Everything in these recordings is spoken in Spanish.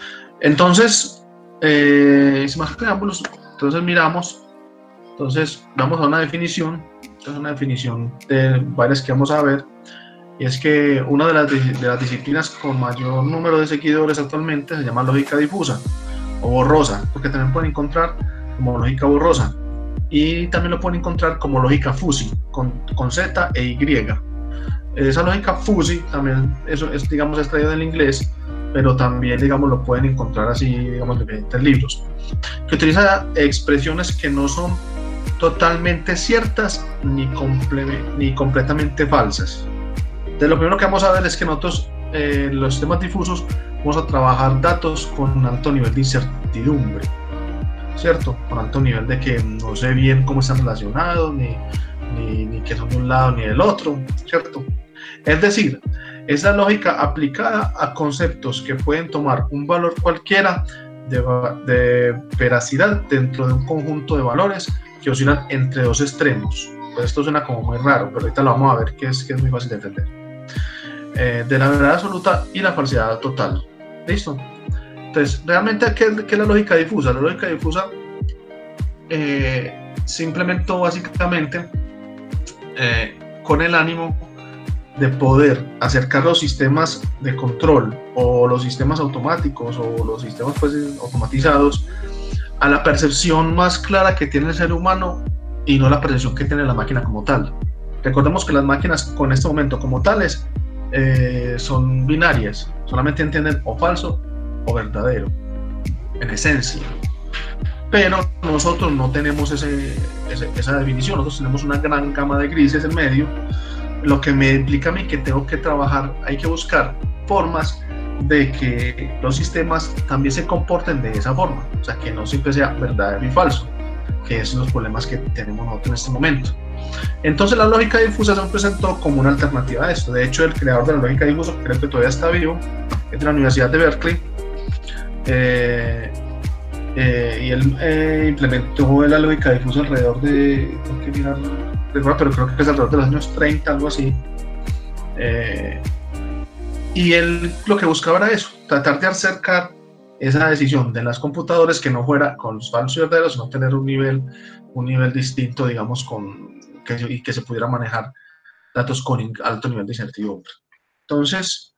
Entonces, sin más preámbulos, entonces miramos, entonces vamos a una definición, de varias que vamos a ver, y es que una de las disciplinas con mayor número de seguidores actualmente se llama lógica difusa o borrosa, porque también pueden encontrar como lógica borrosa, y también lo pueden encontrar como lógica fuzzy, con Z e Y. Esa lógica fuzzy también eso es, digamos, extraído del inglés, pero también, digamos, lo pueden encontrar así, digamos, en diferentes libros, que utiliza expresiones que no son totalmente ciertas ni completamente falsas. Entonces, lo primero que vamos a ver es que nosotros, los sistemas difusos, vamos a trabajar datos con alto nivel de incertidumbre, ¿cierto? Con alto nivel de que no sé bien cómo están relacionados, ni que son de un lado ni del otro, ¿cierto? Es decir, es la lógica aplicada a conceptos que pueden tomar un valor cualquiera de veracidad dentro de un conjunto de valores que oscilan entre dos extremos. Pues esto suena como muy raro, pero ahorita lo vamos a ver, que es muy fácil de entender. De la verdad absoluta y la falsedad total. ¿Listo? Entonces, realmente, ¿qué es la lógica difusa? La lógica difusa se implementó básicamente con el ánimo de poder acercar los sistemas de control o los sistemas automáticos o los sistemas, pues, automatizados a la percepción más clara que tiene el ser humano y no la percepción que tiene la máquina como tal. Recordemos que las máquinas con este momento como tales son binarias, solamente entienden o falso o verdadero, en esencia. Pero nosotros no tenemos esa definición, nosotros tenemos una gran gama de grises en medio, lo que me implica a mí que tengo que trabajar, hay que buscar formas de que los sistemas también se comporten de esa forma, o sea, que no siempre sea verdadero y falso, que son los problemas que tenemos nosotros en este momento. Entonces la lógica difusa se presentó como una alternativa a esto. De hecho, el creador de la lógica difusa, creo que todavía está vivo, es de la Universidad de Berkeley, y él implementó la lógica difusa alrededor de, pero creo que es alrededor de los años 30, algo así. Y él lo que buscaba era eso, tratar de acercar esa decisión de las computadoras que no fuera con los falsos y verdaderos, sino tener un nivel distinto, digamos, y que se pudiera manejar datos con alto nivel de incertidumbre. Entonces,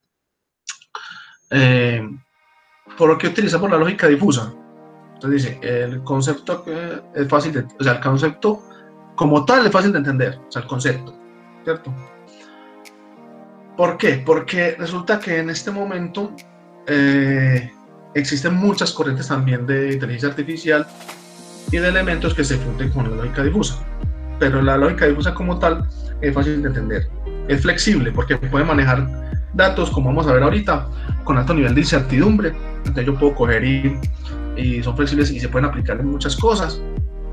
¿por lo que utilizamos la lógica difusa? Entonces dice, el concepto es fácil o sea, el concepto como tal es fácil de entender, o sea, el concepto, ¿cierto? ¿Por qué? Porque resulta que en este momento existen muchas corrientes también de inteligencia artificial y de elementos que se funden con la lógica difusa. Pero la lógica difusa como tal es fácil de entender, es flexible porque puede manejar datos, como vamos a ver ahorita, con alto nivel de incertidumbre. Entonces yo puedo coger y son flexibles y se pueden aplicar en muchas cosas.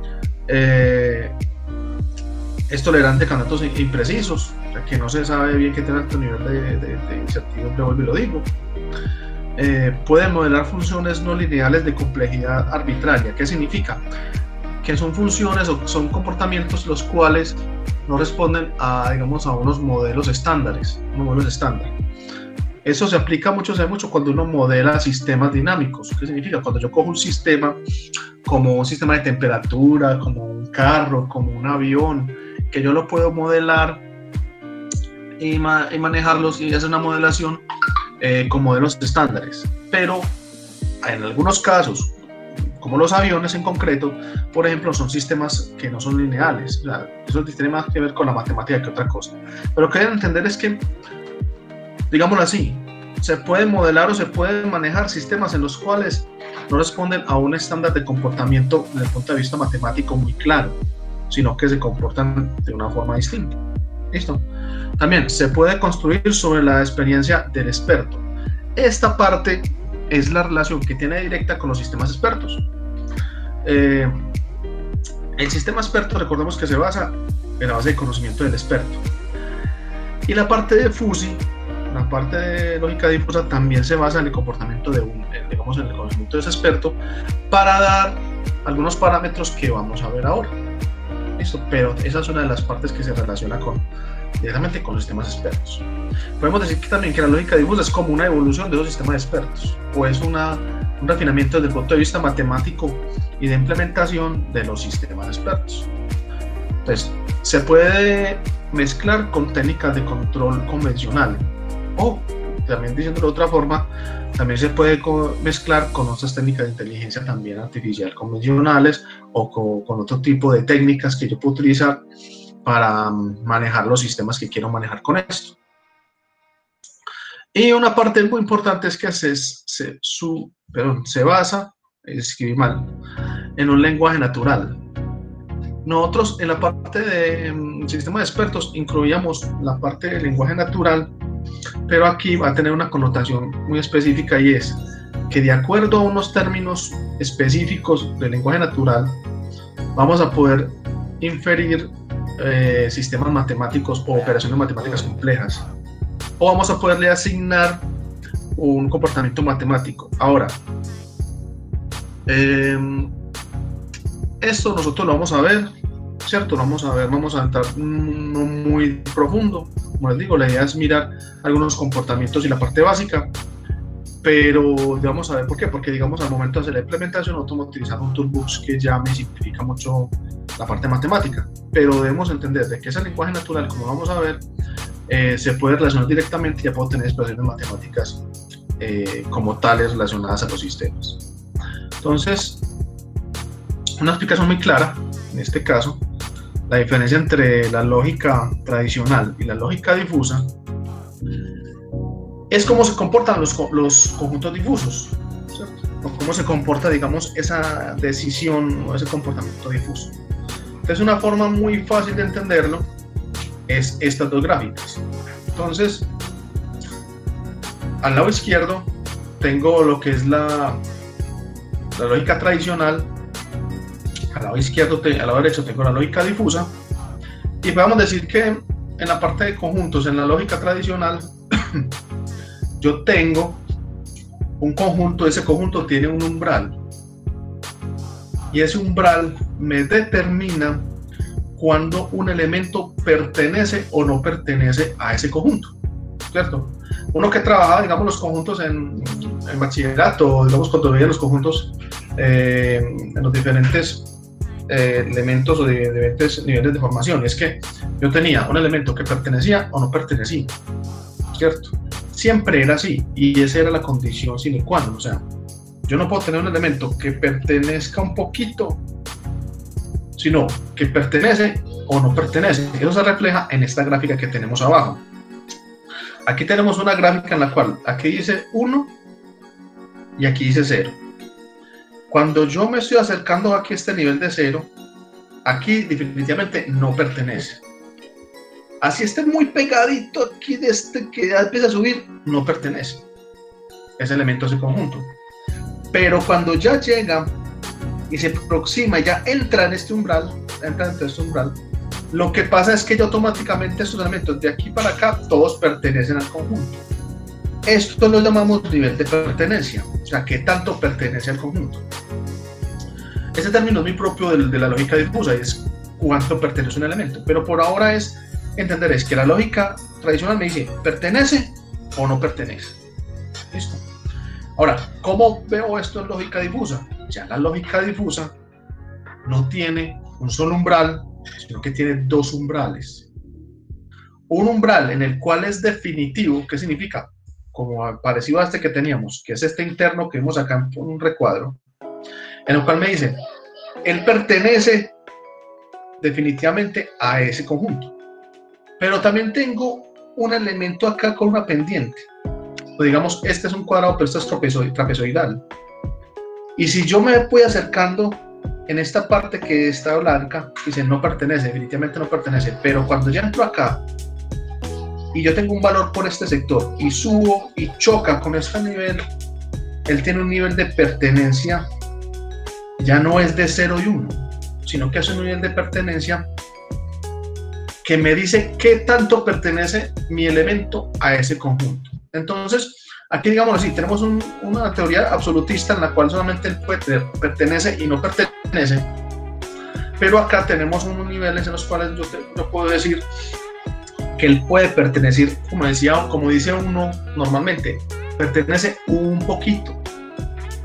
Es tolerante con datos imprecisos, o sea, que no se sabe bien que tiene alto nivel de incertidumbre, vuelvo y lo digo. Puede modelar funciones no lineales de complejidad arbitraria. ¿Qué significa? Que son funciones o son comportamientos los cuales no responden a, digamos, a unos modelos estándares, Eso se aplica mucho, se ve mucho cuando uno modela sistemas dinámicos. ¿Qué significa? Cuando yo cojo un sistema como un sistema de temperatura, como un carro, como un avión, que yo lo puedo modelar y manejarlos y hacer una modelación con modelos estándares. Pero en algunos casos, como los aviones en concreto, por ejemplo, son sistemas que no son lineales. O sea, eso tiene más que ver con la matemática que otra cosa. Pero lo que deben entender es que, digámoslo así, se puede modelar o se pueden manejar sistemas en los cuales no responden a un estándar de comportamiento desde el punto de vista matemático muy claro, sino que se comportan de una forma distinta. ¿Listo? También se puede construir sobre la experiencia del experto. Esta parte es la relación que tiene directa con los sistemas expertos. El sistema experto, recordemos que se basa en la base de conocimiento del experto. Y la parte de fuzzy, la parte de lógica difusa, también se basa en el comportamiento digamos, en el conocimiento de ese experto para dar algunos parámetros que vamos a ver ahora. ¿Listo? Pero esa es una de las partes que se relaciona directamente con los sistemas expertos. Podemos decir que también que la lógica difusa es como una evolución de los sistemas expertos, o es una un refinamiento desde el punto de vista matemático y de implementación de los sistemas expertos. Entonces, se puede mezclar con técnicas de control convencional, o también diciéndolo de otra forma, también se puede mezclar con otras técnicas de inteligencia también artificial convencionales, o con otro tipo de técnicas que yo puedo utilizar para manejar los sistemas que quiero manejar con esto. Y una parte muy importante es que se basa, escribí mal, en un lenguaje natural. Nosotros en la parte de sistema de expertos incluíamos la parte del lenguaje natural, pero aquí va a tener una connotación muy específica, y es que de acuerdo a unos términos específicos del lenguaje natural vamos a poder inferir sistemas matemáticos o operaciones matemáticas complejas, o vamos a poderle asignar un comportamiento matemático. Ahora, esto nosotros lo vamos a ver, ¿cierto? Lo vamos a ver, vamos a entrar no muy profundo. Como les digo, la idea es mirar algunos comportamientos y la parte básica, pero vamos a ver por qué. Porque, digamos, al momento de hacer la implementación, nosotros vamos a utilizar un toolbox que ya me simplifica mucho la parte matemática, pero debemos entender de que ese lenguaje natural, como vamos a ver, se puede relacionar directamente y ya puedo tener expresiones matemáticas como tales relacionadas a los sistemas. Entonces, una explicación muy clara, en este caso, la diferencia entre la lógica tradicional y la lógica difusa es cómo se comportan los conjuntos difusos, ¿cierto? O cómo se comporta, digamos, esa decisión o ese comportamiento difuso. Entonces, una forma muy fácil de entenderlo es estas dos gráficas. Entonces, al lado izquierdo tengo lo que es la lógica tradicional, al lado izquierdo, al lado derecho tengo la lógica difusa, y podemos decir que en la parte de conjuntos, en la lógica tradicional, yo tengo un conjunto, ese conjunto tiene un umbral, y ese umbral me determina cuando un elemento pertenece o no pertenece a ese conjunto, ¿cierto? Uno que trabajaba, digamos, los conjuntos en bachillerato, digamos, cuando veía los conjuntos en los diferentes elementos o de diferentes niveles de formación, es que yo tenía un elemento que pertenecía o no pertenecía, ¿cierto? Siempre era así, y esa era la condición sine qua non. O sea, yo no puedo tener un elemento que pertenezca un poquito, sino que pertenece o no pertenece. Eso se refleja en esta gráfica que tenemos abajo. Aquí tenemos una gráfica en la cual aquí dice 1 y aquí dice 0. Cuando yo me estoy acercando aquí a este nivel de 0, aquí definitivamente no pertenece. Así esté muy pegadito aquí de este que ya empieza a subir, no pertenece ese elemento a ese conjunto. Pero cuando ya llega y se aproxima, ya entra en este umbral, lo que pasa es que ya automáticamente estos elementos de aquí para acá todos pertenecen al conjunto. Esto lo llamamos nivel de pertenencia, o sea, qué tanto pertenece al conjunto. Ese término es muy propio de la lógica difusa, es cuánto pertenece un elemento, pero por ahora es entender es que la lógica tradicional me dice pertenece o no pertenece. ¿Listo? Ahora, ¿cómo veo esto en lógica difusa? Ya la lógica difusa no tiene un solo umbral, sino que tiene dos umbrales. Un umbral en el cual es definitivo, ¿qué significa? Como parecido a este que teníamos, que es este interno que vemos acá en un recuadro, en el cual me dice, él pertenece definitivamente a ese conjunto. Pero también tengo un elemento acá con una pendiente. O digamos, este es un cuadrado, pero este es trapezoidal. Y si yo me voy acercando en esta parte que está blanca, dice no pertenece, definitivamente no pertenece. Pero cuando ya entro acá y yo tengo un valor por este sector y subo y choca con este nivel, él tiene un nivel de pertenencia, ya no es de 0 y 1, sino que es un nivel de pertenencia que me dice qué tanto pertenece mi elemento a ese conjunto. Entonces, aquí digamos así, tenemos una teoría absolutista en la cual solamente él puede tener pertenece y no pertenece, pero acá tenemos unos niveles en los cuales yo puedo decir que él puede pertenecer, como dice uno normalmente, pertenece un poquito.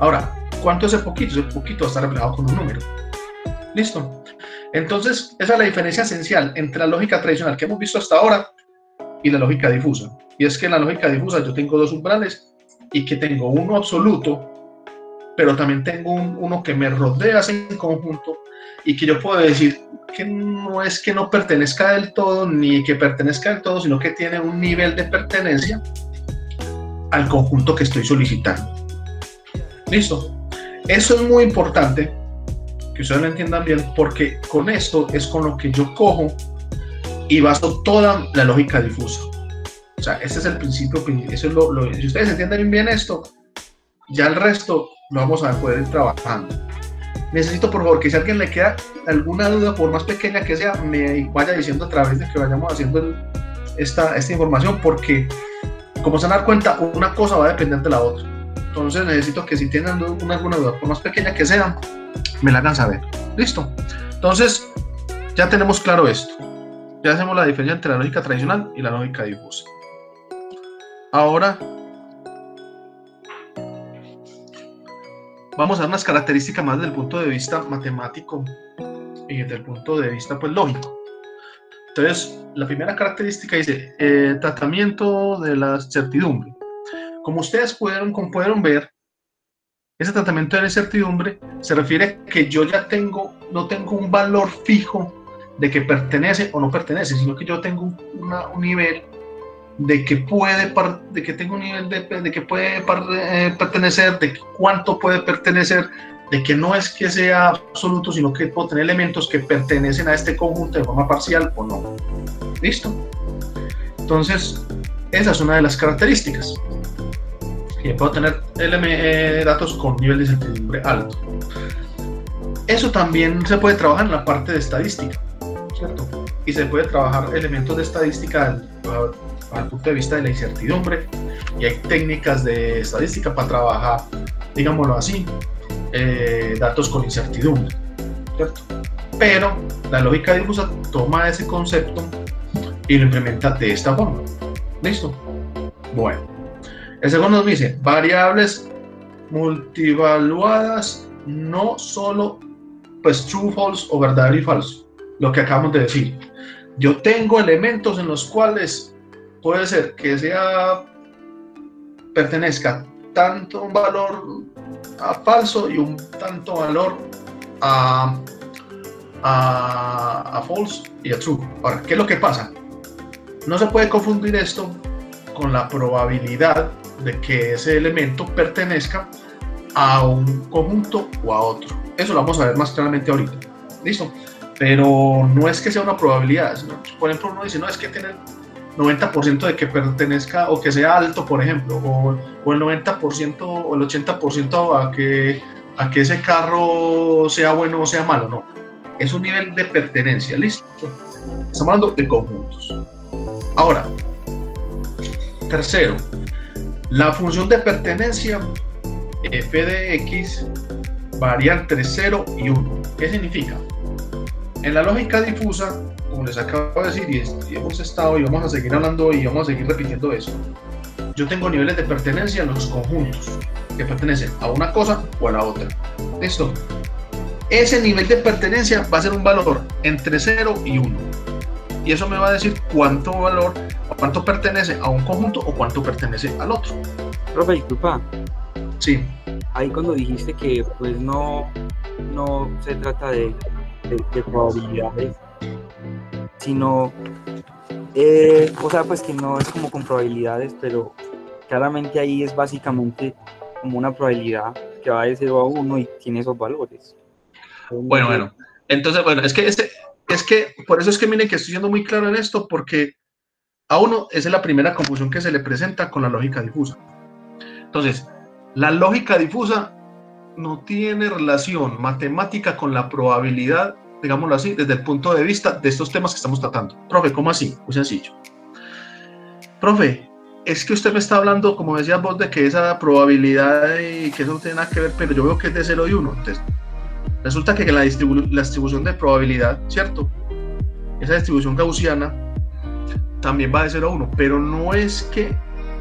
Ahora, ¿cuánto es ese poquito? Ese poquito va a estar reflejado con un número. ¿Listo? Entonces, esa es la diferencia esencial entre la lógica tradicional que hemos visto hasta ahora y la lógica difusa. Y es que en la lógica difusa yo tengo dos umbrales y que tengo uno absoluto, pero también tengo uno que me rodea en conjunto y que yo puedo decir que no es que no pertenezca del todo ni que pertenezca del todo, sino que tiene un nivel de pertenencia al conjunto que estoy solicitando. ¿Listo? Eso es muy importante que ustedes lo entiendan bien, porque con esto es con lo que yo cojo y baso toda la lógica difusa. O sea, ese es el principio, eso es si ustedes entienden bien esto, ya el resto lo vamos a poder ir trabajando. Necesito, por favor, que si a alguien le queda alguna duda, por más pequeña que sea, me vaya diciendo a través de que vayamos haciendo esta información, porque como se van a dar cuenta, una cosa va a depender de la otra. Entonces necesito que si tienen alguna duda, por más pequeña que sea, me la hagan saber. ¿Listo? Entonces, ya tenemos claro esto. Ya hacemos la diferencia entre la lógica tradicional y la lógica difusa. Ahora vamos a dar unas características más desde el punto de vista matemático y desde el punto de vista pues lógico. Entonces, la primera característica dice tratamiento de la certidumbre. Como ustedes pudieron ver, ese tratamiento de la incertidumbre se refiere a que yo ya no tengo un valor fijo de que pertenece o no pertenece, sino que yo tengo un nivel de que puede pertenecer, de cuánto puede pertenecer, de que no es que sea absoluto, sino que puedo tener elementos que pertenecen a este conjunto de forma parcial o no. ¿Listo? Entonces, esa es una de las características. Que puedo tener datos con nivel de incertidumbre alto. Eso también se puede trabajar en la parte de estadística, ¿cierto? Y se puede trabajar elementos de estadística al punto de vista de la incertidumbre, y hay técnicas de estadística para trabajar, digámoslo así, datos con incertidumbre, ¿cierto? Pero la lógica difusa toma ese concepto y lo implementa de esta forma. ¿Listo? Bueno. El segundo nos dice, variables multivaluadas, no solo pues true, false o verdadero y falso, lo que acabamos de decir. Yo tengo elementos en los cuales puede ser que pertenezca tanto un valor a falso y un tanto valor a false y a true. Ahora, ¿qué es lo que pasa? No se puede confundir esto con la probabilidad de que ese elemento pertenezca a un conjunto o a otro. Eso lo vamos a ver más claramente ahorita. ¿Listo? Pero no es que sea una probabilidad. Por ejemplo, uno dice, no, es que tiene el 90% de que pertenezca o que sea alto, por ejemplo, o el 90% o el 80% a que ese carro sea bueno o sea malo. No. Es un nivel de pertenencia. ¿Listo? Estamos hablando de conjuntos. Ahora, tercero, la función de pertenencia f de x varía entre 0 y 1. ¿Qué significa? En la lógica difusa, como les acabo de decir, y hemos estado y vamos a seguir hablando y vamos a seguir repitiendo eso, yo tengo niveles de pertenencia en los conjuntos que pertenecen a una cosa o a la otra. ¿Listo? Ese nivel de pertenencia va a ser un valor entre 0 y 1. Y eso me va a decir cuánto valor o cuánto pertenece a un conjunto o cuánto pertenece al otro. Profe, disculpa. Sí. Ahí cuando dijiste que pues no se trata de probabilidades, sino o sea, pues que no es como con probabilidades, pero claramente ahí es básicamente como una probabilidad que va de 0 a 1 y tiene esos valores. Bueno, entonces, es que por eso es que miren que estoy siendo muy claro en esto, porque a uno esa es la primera confusión que se le presenta con la lógica difusa. Entonces, la lógica difusa no tiene relación matemática con la probabilidad, digámoslo así, desde el punto de vista de estos temas que estamos tratando. Profe, ¿cómo así? Muy sencillo. Profe, es que usted me está hablando, como decías vos, de que esa probabilidad y que eso no tiene nada que ver, pero yo veo que es de 0 y 1. Entonces, resulta que la distribución de probabilidad, ¿cierto? Esa distribución gaussiana también va de 0 a 1, pero no es que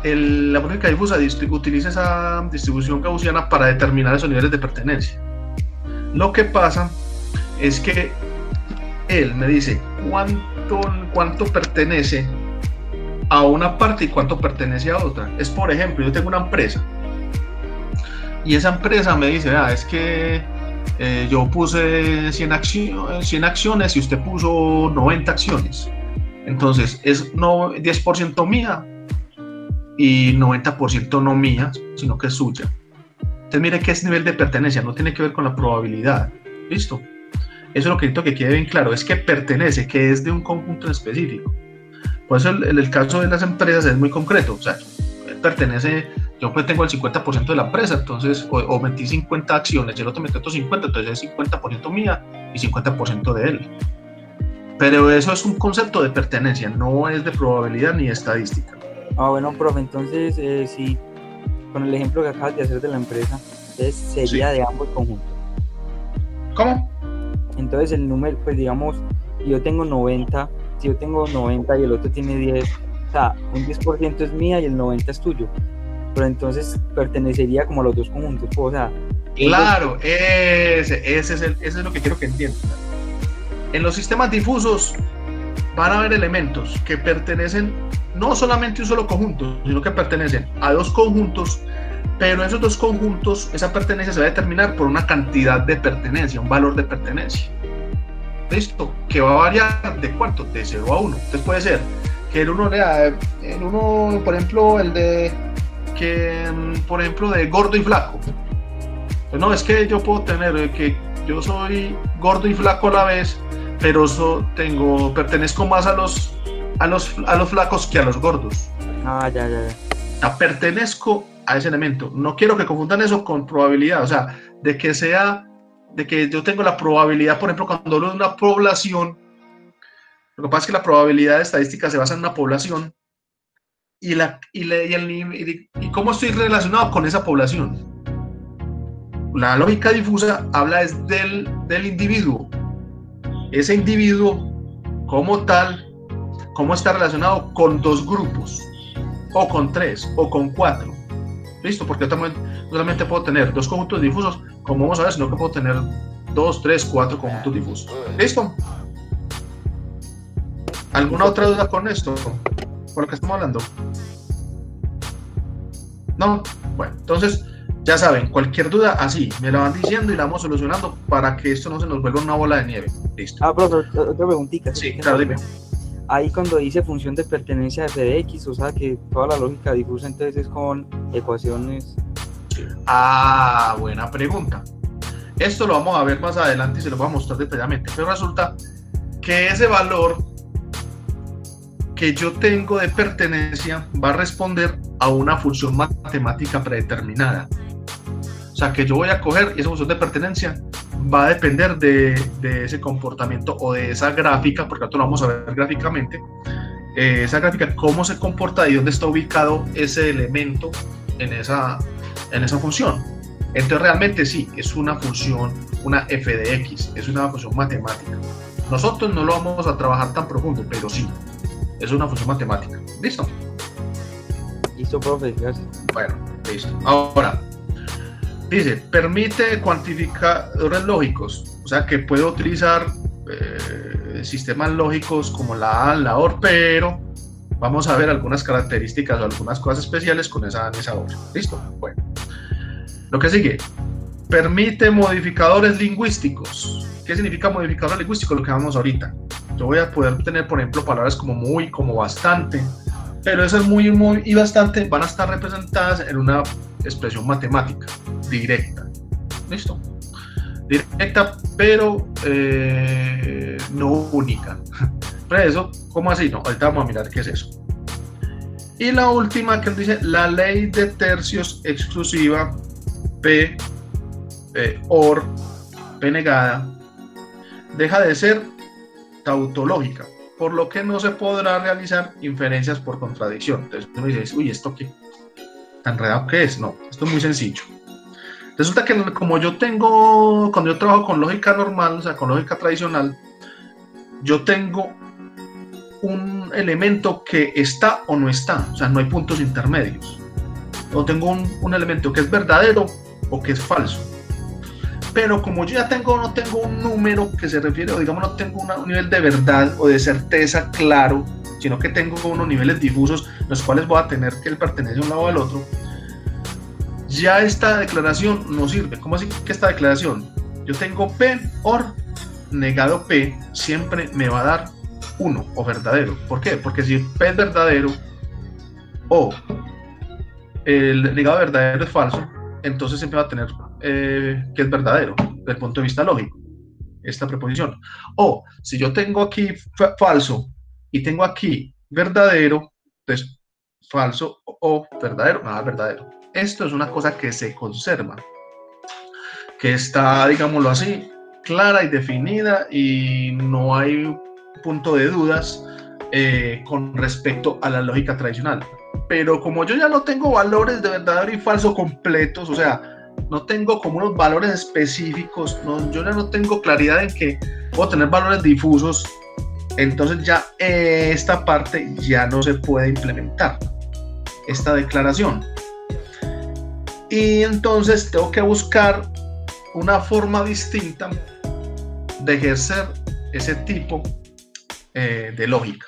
la lógica difusa utiliza esa distribución gaussiana para determinar esos niveles de pertenencia. Lo que pasa es que él me dice cuánto pertenece a una parte y cuánto pertenece a otra. Es, por ejemplo, yo tengo una empresa y esa empresa me dice, es que yo puse 100 acciones y usted puso 90 acciones. Entonces es 10% mía y 90% no mía, sino que es suya. Entonces mire que es nivel de pertenencia, no tiene que ver con la probabilidad. ¿Listo? Eso es lo que necesito que quede bien claro, es que pertenece, que es de un conjunto específico. Por eso el caso de las empresas es muy concreto, o sea, pertenece, yo pues tengo el 50% de la empresa, entonces, o metí 50 acciones, y el otro metió otros 50, entonces es 50% mía y 50% de él. Pero eso es un concepto de pertenencia, no es de probabilidad ni estadística. Bueno, profe, entonces, sí, con el ejemplo que acabas de hacer de la empresa, entonces sería de ambos conjuntos. ¿Cómo? Entonces el número, pues digamos, yo tengo 90, si yo tengo 90 y el otro tiene 10, o sea, un 10% es mía y el 90 es tuyo, pero entonces pertenecería como a los dos conjuntos, o sea... Claro, ese es lo que quiero que entiendan. En los sistemas difusos van a haber elementos que pertenecen no solamente a un solo conjunto, sino que pertenecen a dos conjuntos, pero esos dos conjuntos, esa pertenencia se va a determinar por una cantidad de pertenencia, un valor de pertenencia. ¿Listo? Que va a variar de cuánto, de 0 a 1. Entonces puede ser que el uno por ejemplo, por ejemplo, de gordo y flaco. Pues no, es que yo puedo tener que yo soy gordo y flaco a la vez, pero pertenezco más a los flacos que a los gordos. Ya. Pertenezco a ese elemento. No quiero que confundan eso con probabilidad, o sea, de que yo tengo la probabilidad, por ejemplo, cuando hablo de una población, lo que pasa es que la probabilidad estadística se basa en una población y cómo estoy relacionado con esa población. La lógica difusa habla es del individuo. Ese individuo, como tal, cómo está relacionado con dos grupos, o con 3, o con 4. ¿Listo? Porque yo no solamente puedo tener dos conjuntos difusos, como vamos a ver, sino que puedo tener 2, 3, 4 conjuntos difusos. ¿Listo? ¿Alguna otra duda con esto? ¿Por lo que estamos hablando? ¿No? Bueno, entonces, ya saben, cualquier duda así, me la van diciendo y la vamos solucionando para que esto no se nos vuelva una bola de nieve. Listo. Pero otra preguntita. Sí, claro, dime. Ahí cuando dice función de pertenencia de f de x, o sea que toda la lógica difusa entonces es con ecuaciones. Buena pregunta. Esto lo vamos a ver más adelante y se lo voy a mostrar detalladamente, pero resulta que ese valor que yo tengo de pertenencia va a responder a una función matemática predeterminada. O sea que yo voy a coger y esa función de pertenencia va a depender de ese comportamiento o de esa gráfica, porque ahora lo vamos a ver gráficamente, esa gráfica, cómo se comporta y dónde está ubicado ese elemento en esa función. Entonces realmente sí, es una función, una f de x, es una función matemática. Nosotros no lo vamos a trabajar tan profundo, pero sí, es una función matemática. ¿Listo? Listo, profe, gracias. Bueno, listo. Ahora, dice, permite cuantificadores lógicos, o sea que puedo utilizar sistemas lógicos como la A, la OR, pero vamos a ver algunas características o algunas cosas especiales con esa OR. ¿Listo? Bueno. Lo que sigue, permite modificadores lingüísticos. ¿Qué significa modificador lingüístico? Lo que vamos ahorita. Yo voy a poder tener, por ejemplo, palabras como muy, como bastante, pero esas muy, muy y bastante van a estar representadas en una expresión matemática directa. ¿Listo? Directa, pero no única. Pero eso, ¿cómo así? No, ahorita vamos a mirar qué es eso. Y la última que dice, la ley de tercios exclusiva P OR P negada deja de ser tautológica, por lo que no se podrá realizar inferencias por contradicción. Entonces uno dice, uy, ¿esto qué tan enredado que es? No, esto es muy sencillo. Resulta que como cuando yo trabajo con lógica normal, o sea, con lógica tradicional, yo tengo un elemento que está o no está, o sea, no hay puntos intermedios. O tengo un elemento que es verdadero o que es falso. Pero como yo ya no tengo un número que se refiere, o digamos no tengo un nivel de verdad o de certeza claro, sino que tengo unos niveles difusos, los cuales voy a tener que él pertenece a un lado o al otro, ya esta declaración no sirve. ¿Cómo así que esta declaración? Yo tengo P or negado P, siempre me va a dar 1 o verdadero. ¿Por qué? Porque si P es verdadero o el negado verdadero es falso, entonces siempre va a tener que es verdadero desde el punto de vista lógico, esta preposición. O si yo tengo aquí falso y tengo aquí verdadero, entonces falso o verdadero, nada verdadero. Esto es una cosa que se conserva, que está, digámoslo así, clara y definida, y no hay punto de dudas con respecto a la lógica tradicional. Pero como yo ya no tengo valores de verdadero y falso completos, o sea, no tengo como unos valores específicos, yo ya no tengo claridad en que puedo tener valores difusos, entonces ya esta parte ya no se puede implementar, esta declaración. Y entonces tengo que buscar una forma distinta de ejercer ese tipo de lógica.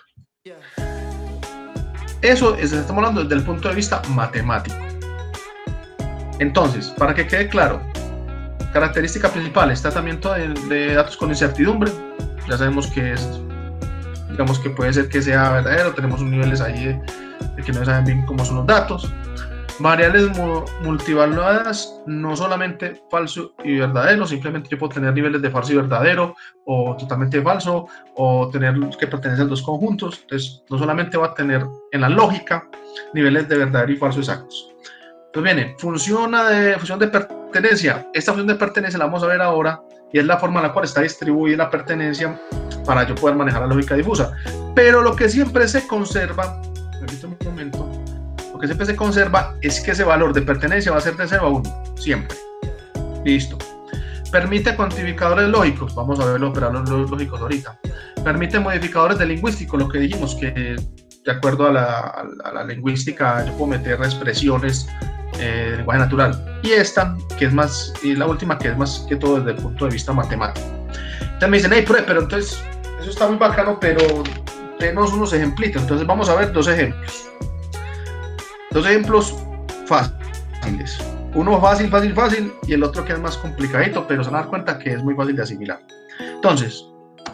Eso estamos hablando desde el punto de vista matemático. Entonces, para que quede claro, característica principal es tratamiento de datos con incertidumbre. Ya sabemos que es, digamos que puede ser que sea verdadero, tenemos unos niveles ahí de que no saben bien cómo son los datos. Variables multivaluadas, no solamente falso y verdadero, simplemente yo puedo tener niveles de falso y verdadero, o totalmente falso, o tener que pertenecen a dos conjuntos. Entonces, no solamente va a tener en la lógica niveles de verdadero y falso exactos. Entonces viene, función de pertenencia. Esta función de pertenencia la vamos a ver ahora, y es la forma en la cual está distribuida la pertenencia para yo poder manejar la lógica difusa. Pero lo que siempre se conserva, permítame un momento, lo que siempre se conserva es que ese valor de pertenencia va a ser de 0 a 1, siempre. Listo. Permite cuantificadores lógicos, vamos a ver los operadores lógicos ahorita. Permite modificadores de lingüístico, lo que dijimos, que de acuerdo a la lingüística yo puedo meter expresiones de lenguaje natural. Y esta, que es más, y la última, que es más que todo desde el punto de vista matemático. Entonces me dicen, hey, pero entonces, eso está muy bacano, pero denos unos ejemplitos. Entonces vamos a ver dos ejemplos. Dos ejemplos fáciles. Uno fácil, y el otro que es más complicadito, pero se van a dar cuenta que es muy fácil de asimilar. Entonces,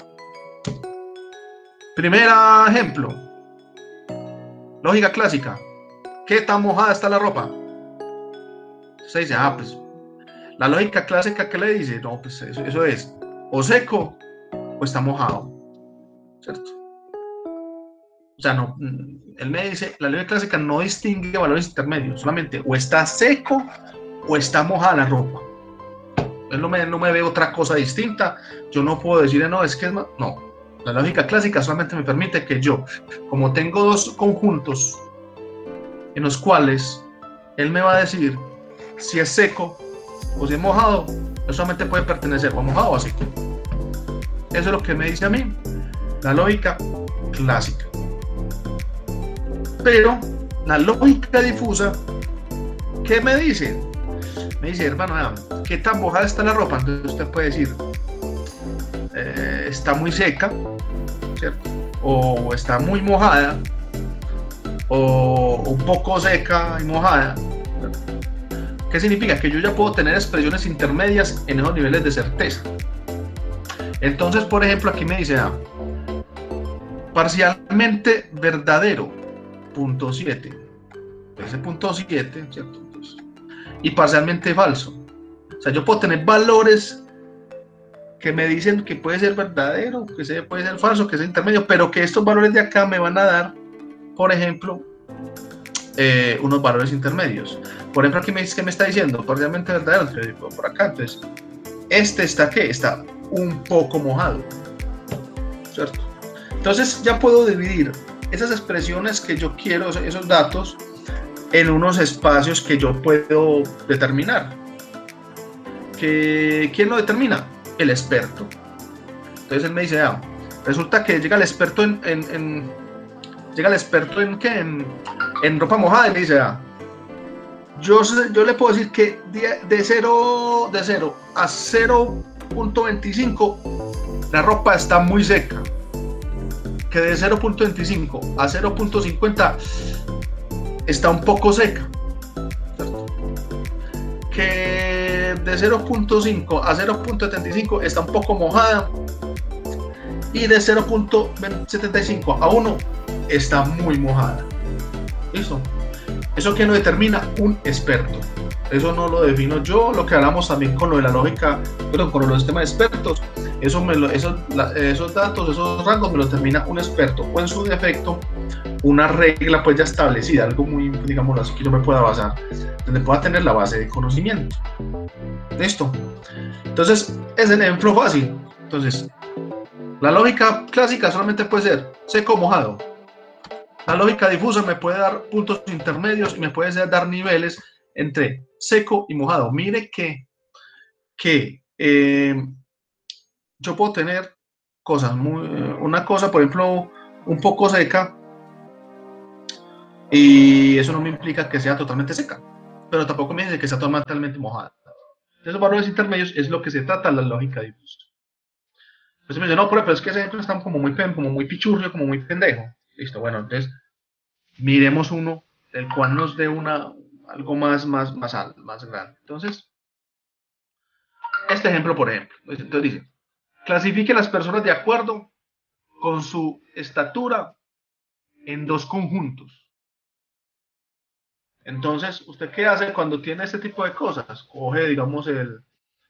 primer ejemplo. Lógica clásica. ¿Qué tan mojada está la ropa? Se dice, pues la lógica clásica, ¿qué le dice? No, pues eso es o seco o está mojado, ¿cierto? O sea, no, él me dice, la lógica clásica no distingue valores intermedios, solamente o está seco o está mojada la ropa. Él no me ve otra cosa distinta. Yo no puedo decirle, no, es que es más. No, la lógica clásica solamente me permite que yo, como tengo dos conjuntos en los cuales él me va a decir si es seco o si es mojado, él solamente puede pertenecer o mojado o a seco. Eso es lo que me dice a mí la lógica clásica. Pero la lógica difusa, ¿qué me dice? Me dice, hermano, ¿qué tan mojada está la ropa? Entonces usted puede decir, está muy seca, ¿cierto? O está muy mojada, o un poco seca y mojada. ¿Qué significa? Que yo ya puedo tener expresiones intermedias en esos niveles de certeza. Entonces, por ejemplo, aquí me dice, parcialmente verdadero, punto 7. Ese punto 7, ¿cierto? Entonces, y parcialmente falso. O sea, yo puedo tener valores que me dicen que puede ser verdadero, que puede ser falso, que es intermedio, pero que estos valores de acá me van a dar, por ejemplo, unos valores intermedios. Por ejemplo, aquí ¿qué me está diciendo? Parcialmente verdadero, entonces, por acá, entonces, este está ¿qué? Está un poco mojado, ¿cierto? Entonces ya puedo dividir esas expresiones que yo quiero, esos datos, en unos espacios que yo puedo determinar. ¿Quién lo determina? El experto. Entonces él me dice, resulta que llega el experto llega el experto en ropa mojada y le dice, yo le puedo decir que de 0 a 0.25 la ropa está muy seca, que de 0.25 a 0.50 está un poco seca, ¿cierto? Que de 0.5 a 0.75 está un poco mojada, y de 0.75 a 1 está muy mojada. ¿Listo? ¿Eso que lo determina? Un experto. Eso no lo defino yo. Lo que hablamos también con lo de la lógica, pero con los sistemas de expertos, esos datos, esos rangos me lo determina un experto, o en su defecto una regla pues ya establecida, algo muy, digamos así, que yo me pueda basar, donde pueda tener la base de conocimiento. ¿Listo? Entonces es el ejemplo fácil. Entonces la lógica clásica solamente puede ser seco, mojado. La lógica difusa me puede dar puntos intermedios y me puede dar niveles entre seco y mojado. Mire que yo puedo tener cosas, una cosa, por ejemplo, un poco seca, y eso no me implica que sea totalmente seca, pero tampoco me dice que sea totalmente mojada. Esos valores intermedios es lo que se trata la lógica difusa. Entonces me dice, no, pero es que ese ejemplo está como muy pichurrio, como muy pendejo. Listo, bueno, entonces miremos uno el cual nos dé algo más grande. Entonces, este ejemplo, por ejemplo, entonces dice, clasifique las personas de acuerdo con su estatura en 2 conjuntos. Entonces, ¿usted qué hace cuando tiene este tipo de cosas? Coge, digamos, el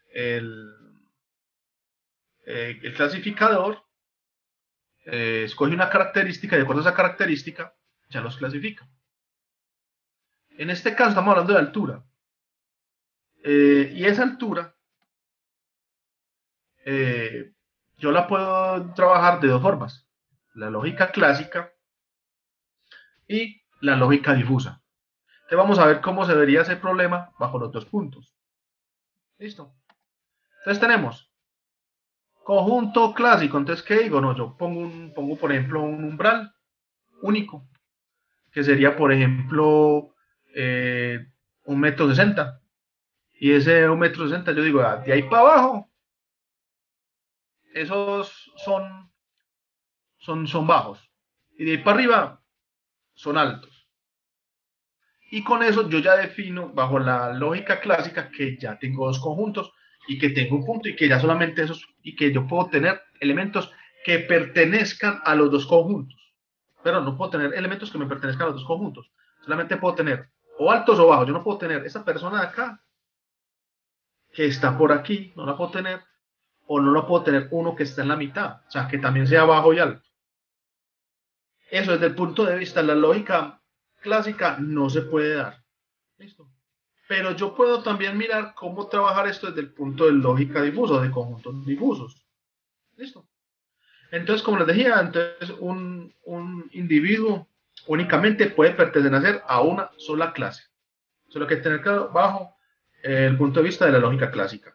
clasificador, escoge una característica, y de acuerdo a esa característica, ya los clasifica. En este caso estamos hablando de altura. Y esa altura, yo la puedo trabajar de 2 formas. La lógica clásica y la lógica difusa. Entonces vamos a ver cómo se vería ese problema bajo los 2 puntos. ¿Listo? Entonces tenemos conjunto clásico. Entonces, ¿qué digo? No, yo pongo por ejemplo, un umbral único, que sería, por ejemplo, 1,60 m. Y ese 1,60 m, yo digo, de ahí para abajo, esos son bajos. Y de ahí para arriba, son altos. Y con eso yo ya defino, bajo la lógica clásica, que ya tengo 2 conjuntos y que tengo un punto, y que ya solamente esos, y que yo puedo tener elementos que pertenezcan a los 2 conjuntos. Pero no puedo tener elementos que me pertenezcan a los 2 conjuntos. Solamente puedo tener o altos o bajos. Yo no puedo tener esa persona de acá que está por aquí, no la puedo tener, o no la puedo tener uno que está en la mitad, o sea, que también sea bajo y alto. Eso desde el punto de vista de la lógica clásica no se puede dar. ¿Listo? Pero yo puedo también mirar cómo trabajar esto desde el punto de lógica difusa, de conjuntos difusos. ¿Listo? Entonces, como les decía, entonces un individuo únicamente puede pertenecer a una sola clase. Eso es lo que hay que tener claro bajo el punto de vista de la lógica clásica.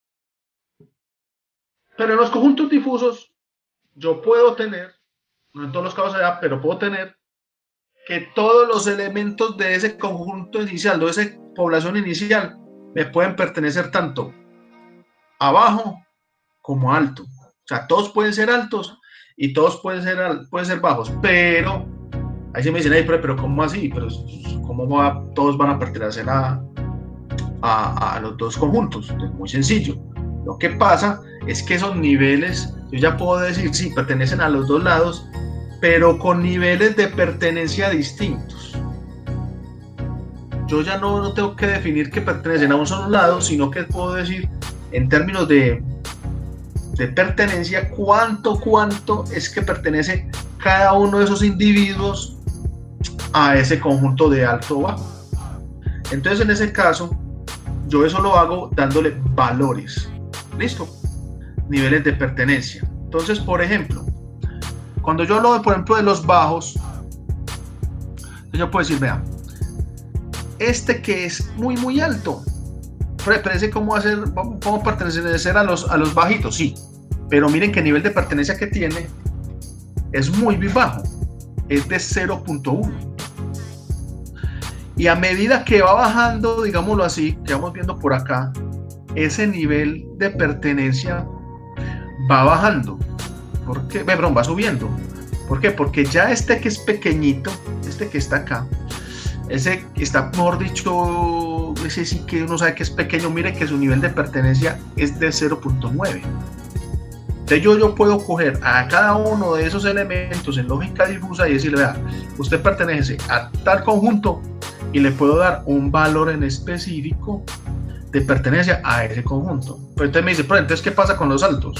Pero en los conjuntos difusos, yo puedo tener, no en todos los casos allá, pero puedo tener que todos los elementos de ese conjunto inicial, de esa población inicial, me pueden pertenecer tanto a bajo como a alto. O sea, todos pueden ser altos y todos pueden ser bajos, pero ahí se me dicen, pero ¿cómo así? Pero ¿cómo todos van a pertenecer a los 2 conjuntos? Es muy sencillo. Lo que pasa es que esos niveles, yo ya puedo decir, sí, pertenecen a los 2 lados, pero con niveles de pertenencia distintos. Yo ya no tengo que definir que pertenecen a un solo lado, sino que puedo decir, en términos de pertenencia, cuánto es que pertenece cada uno de esos individuos a ese conjunto de alto o bajo. Entonces, en ese caso, yo eso lo hago dándole valores. ¿Listo? Niveles de pertenencia. Entonces, por ejemplo, cuando yo hablo, por ejemplo, de los bajos, yo puedo decir, vean, este que es muy alto, parece cómo pertenecer a los bajitos, sí, pero miren qué nivel de pertenencia que tiene es muy bajo, es de 0.1. Y a medida que va bajando, digámoslo así, que vamos viendo por acá, ese nivel de pertenencia va bajando. ¿Por qué? Perdón, va subiendo. ¿Por qué? Porque ya este que es pequeñito, este que está acá, ese que está, mejor dicho, ese sí que uno sabe que es pequeño, mire que su nivel de pertenencia es de 0.9. Entonces yo puedo coger a cada uno de esos elementos en lógica difusa y decirle, vea, usted pertenece a tal conjunto y le puedo dar un valor en específico de pertenencia a ese conjunto. Pero entonces me dice, pero entonces, ¿qué pasa con los altos?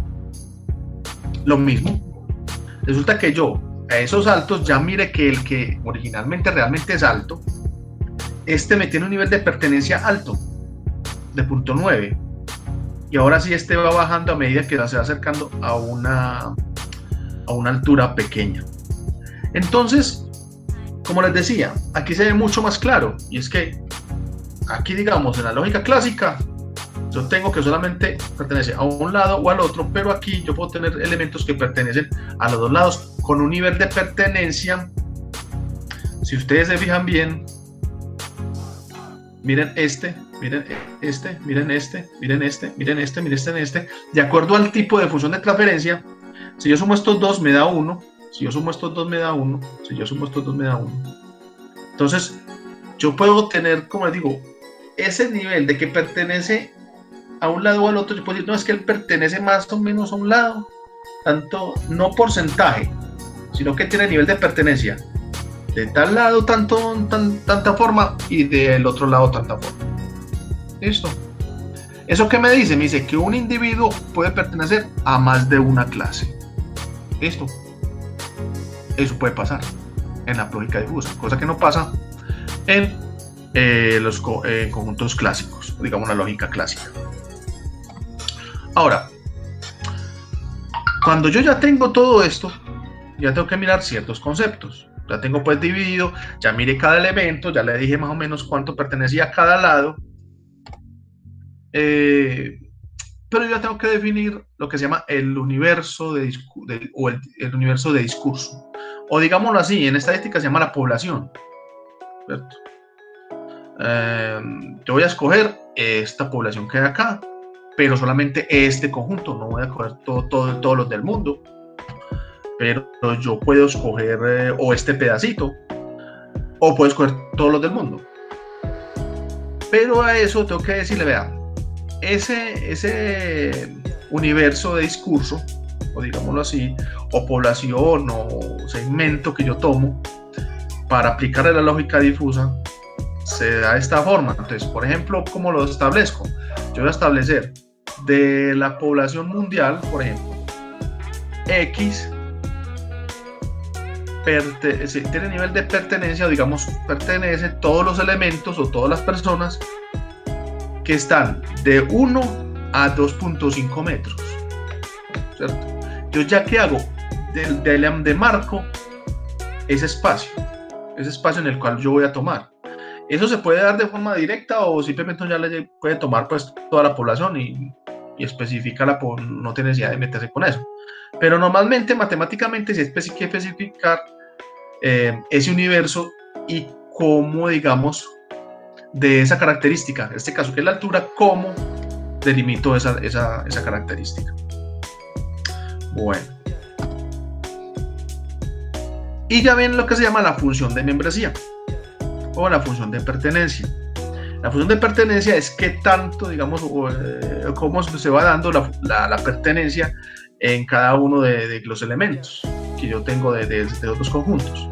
Lo mismo. Resulta que yo a esos altos ya mire que el que originalmente realmente es alto, este me tiene un nivel de pertenencia alto, de 0.9. Y ahora sí este va bajando a medida que se va acercando a una altura pequeña. Entonces, como les decía, aquí se ve mucho más claro. Y es que aquí, digamos, en la lógica clásica, yo tengo que solamente pertenece a un lado o al otro, pero aquí yo puedo tener elementos que pertenecen a los dos lados con un nivel de pertenencia. Si ustedes se fijan bien, miren este, miren este, miren este, miren este, miren este, miren este, miren este. De acuerdo al tipo de función de transferencia, si yo sumo estos dos me da 1, si yo sumo estos dos me da 1, si yo sumo estos dos me da 1. Entonces, yo puedo tener, como les digo, ese nivel de que pertenece a un lado o al otro. Yo puedo decir, no, es que él pertenece más o menos a un lado, tanto, no porcentaje, sino que tiene nivel de pertenencia de tal lado tanta forma y del otro lado tanta forma. ¿Listo? ¿Eso qué me dice? Me dice que un individuo puede pertenecer a más de una clase. ¿Listo? Eso puede pasar en la lógica difusa, cosa que no pasa en los conjuntos clásicos, digamos la lógica clásica. Ahora, cuando yo ya tengo todo esto, ya tengo que mirar ciertos conceptos. Ya tengo pues dividido, ya miré cada elemento, ya le dije más o menos cuánto pertenecía a cada lado. Pero yo ya tengo que definir lo que se llama el universo el universo de discurso. O digámoslo así, en estadística se llama la población, ¿cierto? Yo voy a escoger esta población que hay acá, pero solamente este conjunto, no voy a coger todos los del mundo, pero yo puedo escoger o este pedacito, o puedo escoger todos los del mundo. Pero a eso tengo que decirle, vea, ese universo de discurso, o digámoslo así, o población o segmento que yo tomo para aplicarle la lógica difusa, se da de esta forma. Entonces, por ejemplo, ¿cómo lo establezco? Yo voy a establecer de la población mundial, por ejemplo, X tiene nivel de pertenencia, o digamos, pertenece todos los elementos o todas las personas que están de 1 a 2.5 metros, ¿cierto? Yo ya que hago de marco ese espacio en el cual yo voy a tomar. Eso se puede dar de forma directa o simplemente ya le puede tomar pues toda la población y especificarla, no tiene necesidad de meterse con eso. Pero normalmente matemáticamente se hay que especificar ese universo y cómo, digamos, de esa característica, en este caso que es la altura, cómo delimito esa característica. Bueno. Y ya ven lo que se llama la función de membresía o la función de pertenencia. La función de pertenencia es qué tanto, digamos, cómo se va dando la pertenencia en cada uno de los elementos que yo tengo de otros conjuntos.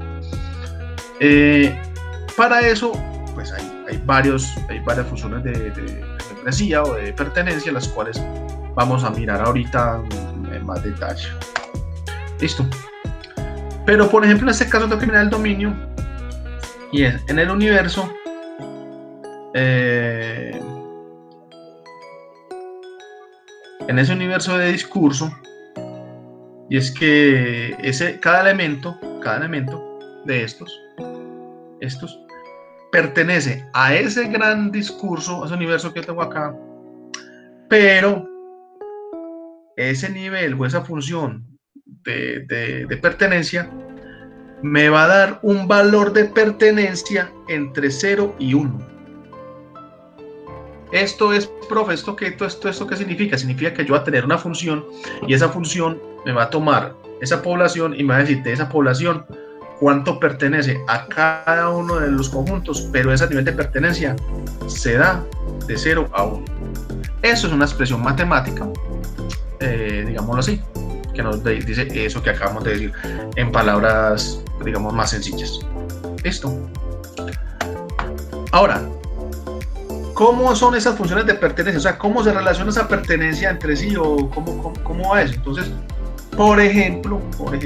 Para eso, pues hay varias funciones de membresía o de pertenencia, las cuales vamos a mirar ahorita en más detalle. Listo. Pero, por ejemplo, en este caso tengo que mirar el dominio, y es en el universo en ese universo de discurso, y es que cada elemento de estos pertenece a ese gran discurso, a ese universo que tengo acá, pero ese nivel o esa función de pertenencia, me va a dar un valor de pertenencia entre 0 y 1. Esto es, profe, ¿esto qué significa? Significa que yo voy a tener una función y esa función me va a tomar esa población y me va a decir de esa población cuánto pertenece a cada uno de los conjuntos, pero ese nivel de pertenencia se da de 0 a 1. Eso es una expresión matemática, digámoslo así, que nos dice eso que acabamos de decir en palabras, digamos, más sencillas. Listo. Ahora, ¿cómo son esas funciones de pertenencia? O sea, ¿cómo se relaciona esa pertenencia entre sí o cómo va eso? Entonces, por ejemplo,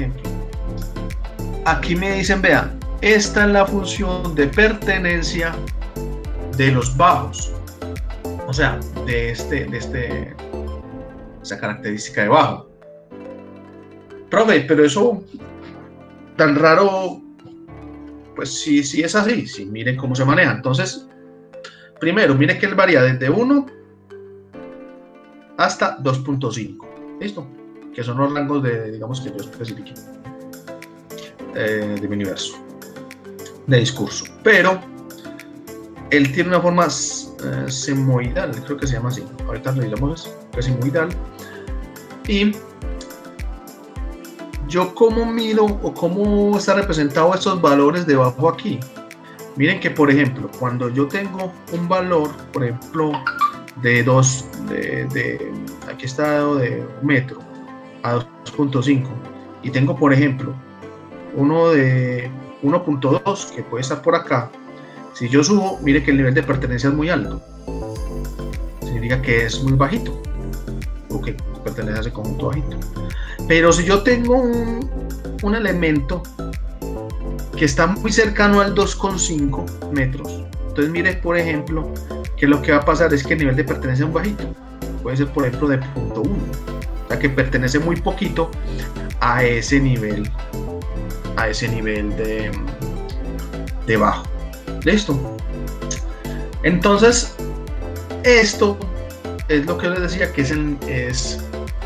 aquí me dicen, vean, esta es la función de pertenencia de los bajos. O sea, de esa característica de bajo. Profe, pero eso tan raro, pues sí es así. Sí, miren cómo se maneja. Entonces, primero, miren que él varía desde 1 hasta 2.5. ¿Listo? Que son los rangos digamos, que yo especifiqué de mi universo de discurso. Pero él tiene una forma semoidal, creo que se llama así. Ahorita lo digamos, que es semoidal. Y yo cómo miro o cómo está representado estos valores debajo aquí. Miren que, por ejemplo, cuando yo tengo un valor, por ejemplo, de 2, aquí está dado de 1 metro a 2.5, y tengo, por ejemplo, uno de 1.2 que puede estar por acá. Si yo subo, mire que el nivel de pertenencia es muy alto. Significa que es muy bajito, o que pertenece a ese conjunto bajito. Pero si yo tengo un elemento que está muy cercano al 2.5 metros, entonces mire, por ejemplo, que lo que va a pasar es que el nivel de pertenencia es muy bajito. Puede ser, por ejemplo, de 0.1. O sea, que pertenece muy poquito a ese nivel de bajo. ¿Listo? Entonces, esto es lo que les decía que es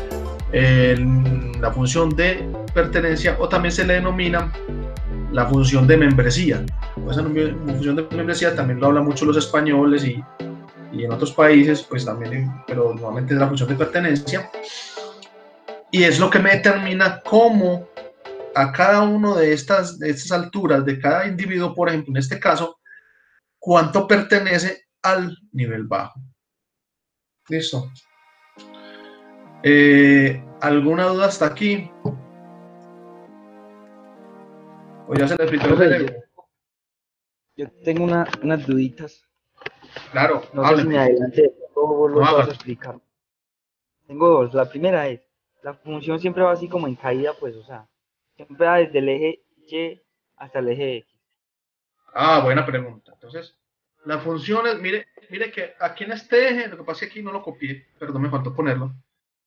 la función de pertenencia, o también se le denomina la función de membresía. Esa función de membresía también lo hablan mucho los españoles y en otros países, pues también, pero normalmente es la función de pertenencia. Y es lo que me determina cómo a cada uno de estas alturas de cada individuo, por ejemplo, en este caso, cuánto pertenece al nivel bajo. Listo. ¿Alguna duda hasta aquí? ¿O ya se le explicó? Yo tengo unas duditas. Claro, no sé si me adelante vos lo vas a explicar. Tengo dos. La primera es, la función siempre va así como en caída, pues, o sea, siempre va desde el eje Y hasta el eje X. Buena pregunta. Entonces, la función es, mire que aquí en este eje, lo que pasa es que aquí no lo copié, perdón, me faltó ponerlo.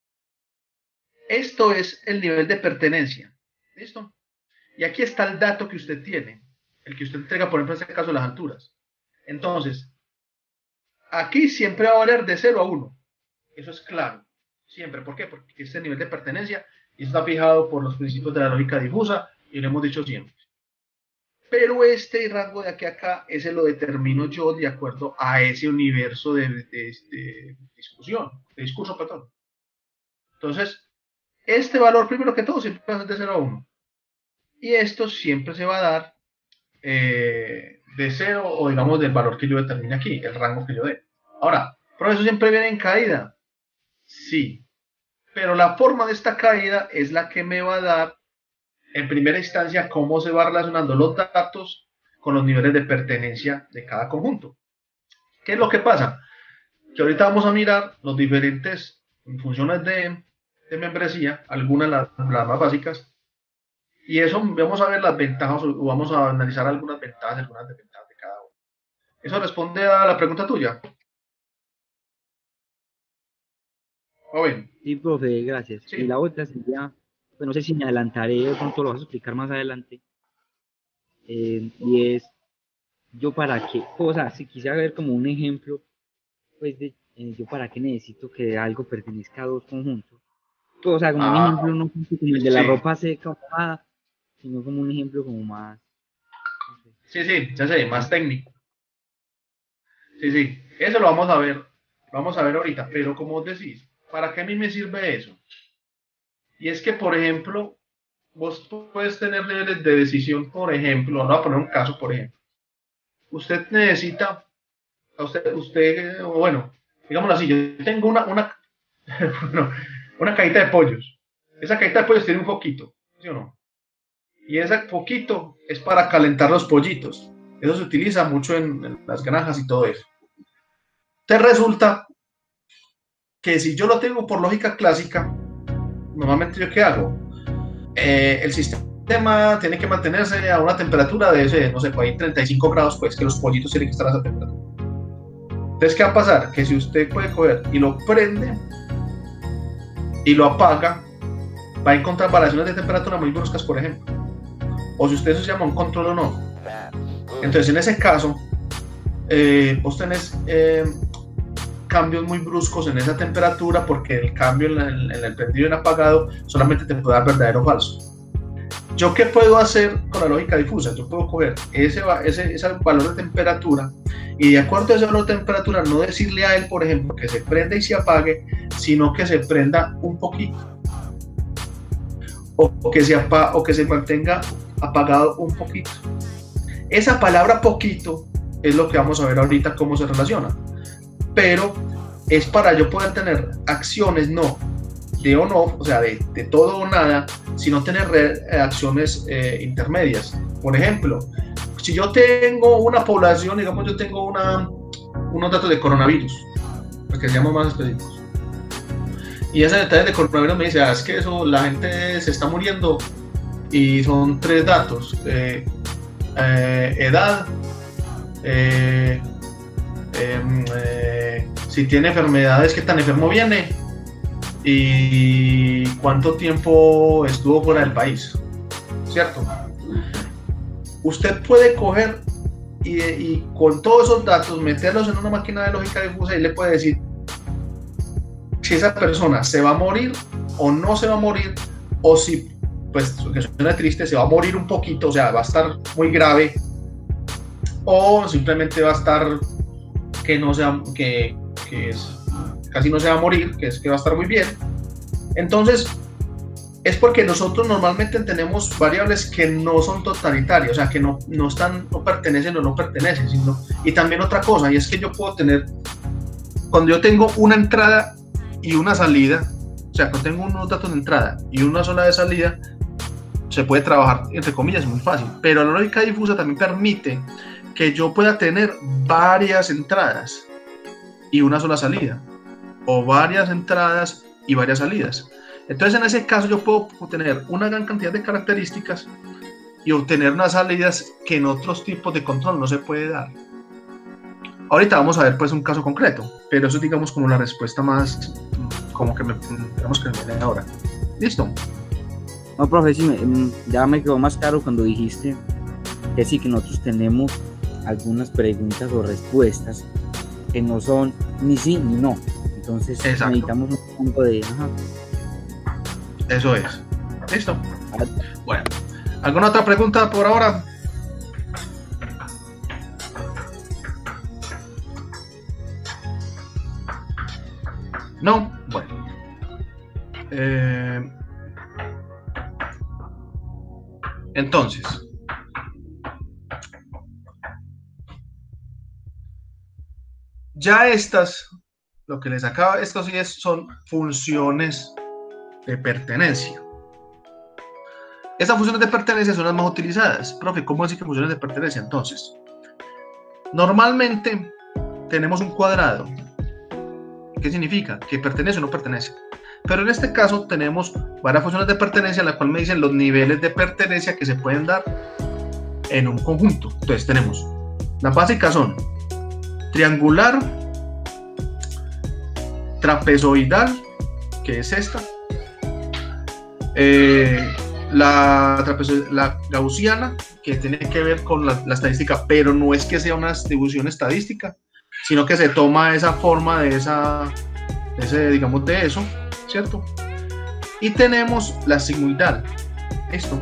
Esto es el nivel de pertenencia. ¿Listo? Y aquí está el dato que usted tiene, el que usted entrega, por ejemplo, en este caso, las alturas. Entonces, aquí siempre va a valer de 0 a 1. Eso es claro. Siempre. ¿Por qué? Porque este nivel de pertenencia está fijado por los principios de la lógica difusa y lo hemos dicho siempre. Pero este rango de aquí a acá, ese lo determino yo de acuerdo a ese universo de discurso, perdón. Entonces, este valor, primero que todo, siempre va a ser de 0 a 1. Y esto siempre se va a dar de 0 o digamos del valor que yo determine aquí, el rango que yo dé. Ahora, ¿pero eso siempre viene en caída? Sí. Pero la forma de esta caída es la que me va a dar en primera instancia cómo se va relacionando los datos con los niveles de pertenencia de cada conjunto. ¿Qué es lo que pasa? Que ahorita vamos a mirar los diferentes funciones de membresía, algunas las más básicas, y eso vamos a ver las ventajas, o vamos a analizar algunas ventajas, algunas desventajas de cada uno. ¿Eso responde a la pregunta tuya? Joven. Sí, profe, gracias. Sí. Y la otra sería, pues no sé si me adelantaré, de pronto lo vas a explicar más adelante, y es, yo para qué, o sea, si quisiera ver como un ejemplo, pues de yo para qué necesito que algo pertenezca a dos conjuntos, O sea, como un ejemplo, no como el de la ropa seca o mojada, sino como un ejemplo como más... No sé. Sí, ya sé, más técnico. Sí, eso lo vamos a ver. Lo vamos a ver ahorita, pero como vos decís, ¿para qué a mí me sirve eso? Y es que, por ejemplo, vos puedes tener niveles de decisión, por ejemplo, no voy a poner un caso, por ejemplo. Usted necesita, bueno, digámoslo así, yo tengo una cajita de pollos. Esa cajita de pollos tiene un foquito, ¿sí o no? Y ese foquito es para calentar los pollitos. Eso se utiliza mucho en las granjas y todo eso. Te resulta que si yo lo tengo por lógica clásica, normalmente ¿yo qué hago? El sistema tiene que mantenerse a una temperatura de, no sé, por ahí 35 grados, pues que los pollitos tienen que estar a esa temperatura. Entonces, ¿qué va a pasar? Que si usted puede coger y lo prende y lo apaga, va a encontrar variaciones de temperatura muy bruscas, por ejemplo. O si usted se llama un control o no. Entonces, en ese caso, vos tenés cambios muy bruscos en esa temperatura, porque el cambio en el prendido y en apagado solamente te puede dar verdadero o falso. ¿Yo qué puedo hacer con la lógica difusa? Yo puedo coger ese valor de temperatura y de acuerdo a ese valor de temperatura no decirle a él, por ejemplo, que se prenda y se apague, sino que se prenda un poquito o que se mantenga apagado un poquito. Esa palabra poquito es lo que vamos a ver ahorita cómo se relaciona, pero es para yo poder tener acciones no de on-off, o sea, de todo o nada, sino tener acciones intermedias. Por ejemplo, si yo tengo una población, digamos, yo tengo unos datos de coronavirus, porque seamos más específicos, y ese detalle de coronavirus me dice, es que eso, la gente se está muriendo, y son 3 datos, edad, si tiene enfermedades, qué tan enfermo viene, y cuánto tiempo estuvo fuera del país, ¿cierto? Usted puede coger y con todos esos datos meterlos en una máquina de lógica difusa y le puede decir si esa persona se va a morir o no se va a morir, o si, pues, que suena triste, se va a morir un poquito, o sea, va a estar muy grave, o simplemente va a estar casi no se va a morir, que es que va a estar muy bien. Entonces, es porque nosotros normalmente tenemos variables que no son totalitarias, o sea, que no pertenecen o no pertenecen, y también otra cosa, y es que yo puedo tener, cuando yo tengo una entrada y una salida, o sea, cuando tengo unos datos de entrada y una sola de salida, se puede trabajar, entre comillas, muy fácil, pero la lógica difusa también permite que yo pueda tener varias entradas y una sola salida, o varias entradas y varias salidas. Entonces, en ese caso, yo puedo obtener una gran cantidad de características y obtener unas salidas que en otros tipos de control no se puede dar. Ahorita vamos a ver, pues, un caso concreto, pero eso es, digamos, como la respuesta más, como que tenemos que ver ahora. ¿Listo? No, profe, sí, ya me quedó más claro cuando dijiste que sí, que nosotros tenemos algunas preguntas o respuestas que no son ni sí ni no. Entonces, exacto, necesitamos un punto de... Ajá. Eso es. ¿Listo? Bueno, ¿alguna otra pregunta por ahora? ¿No? Bueno. Entonces, ya lo que les acaba, estos sí son funciones de pertenencia. Estas funciones de pertenencia son las más utilizadas. Profe, ¿cómo así que funciones de pertenencia? Entonces, normalmente tenemos un cuadrado. ¿Qué significa? Que pertenece o no pertenece. Pero en este caso tenemos varias funciones de pertenencia en las cuales me dicen los niveles de pertenencia que se pueden dar en un conjunto. Entonces tenemos, las básicas son triangular, trapezoidal, que es esta, la gaussiana, que tiene que ver con la estadística, pero no es que sea una distribución estadística, sino que se toma esa forma de digamos, de eso, ¿cierto? Y tenemos la sigmoidal. Esto.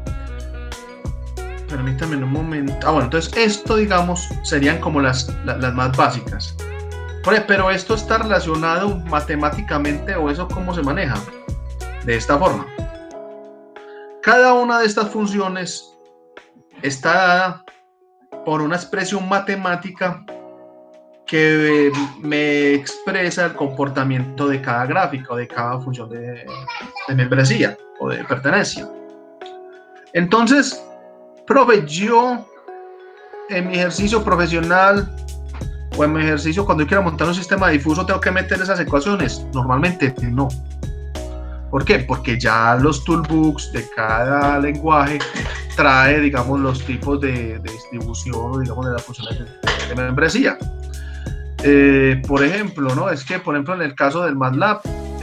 Permítame un momento. Bueno, entonces esto, digamos, serían como las más básicas. Pero esto está relacionado matemáticamente, o eso cómo se maneja. De esta forma. Cada una de estas funciones está dada por una expresión matemática que me expresa el comportamiento de cada gráfica o de cada función de membresía o de pertenencia. Entonces, profe, yo en mi ejercicio profesional o en mi ejercicio cuando yo quiera montar un sistema difuso tengo que meter esas ecuaciones. Normalmente no. ¿Por qué? Porque ya los toolbooks de cada lenguaje trae, digamos, los tipos de distribución, digamos, de las funciones de membresía. Por ejemplo, ¿no? Es que, por ejemplo, en el caso del MATLAB,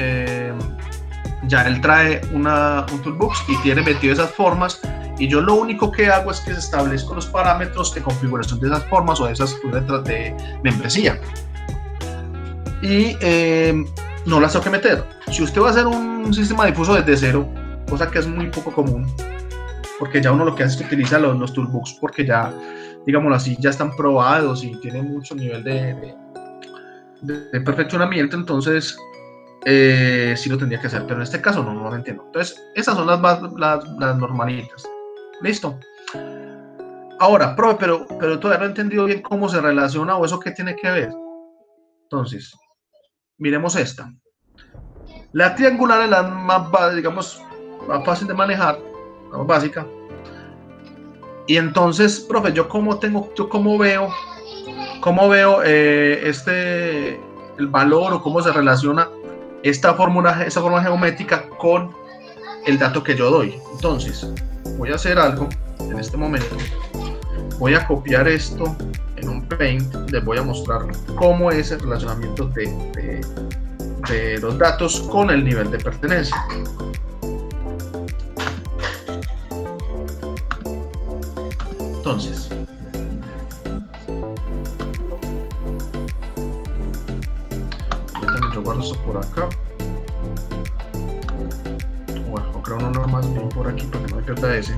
ya él trae un toolbox y tiene metido esas formas, y yo lo único que hago es que establezco los parámetros de configuración de esas formas o de esas letras de membresía. Y no las tengo que meter. Si usted va a hacer un sistema difuso desde cero, cosa que es muy poco común, porque ya uno lo que hace es que utiliza los toolbooks porque ya, digámoslo así, ya están probados y tienen mucho nivel de perfeccionamiento, entonces sí lo tendría que hacer, pero en este caso no, normalmente no. Entonces esas son las normalitas. ¿Listo? Ahora, profe, pero todavía no he entendido bien cómo se relaciona o eso qué tiene que ver. Entonces, miremos esta. La triangular es la más, digamos, más fácil de manejar, la más básica. Y entonces, profe, yo cómo veo el valor o cómo se relaciona esta forma geométrica con el dato que yo doy. Entonces, voy a hacer algo en este momento. Voy a copiar esto en un Paint. Les voy a mostrar cómo es el relacionamiento de los datos con el nivel de pertenencia. Entonces, yo guardo esto por acá. Bueno, creo uno más bien por aquí para que no me pierda ese.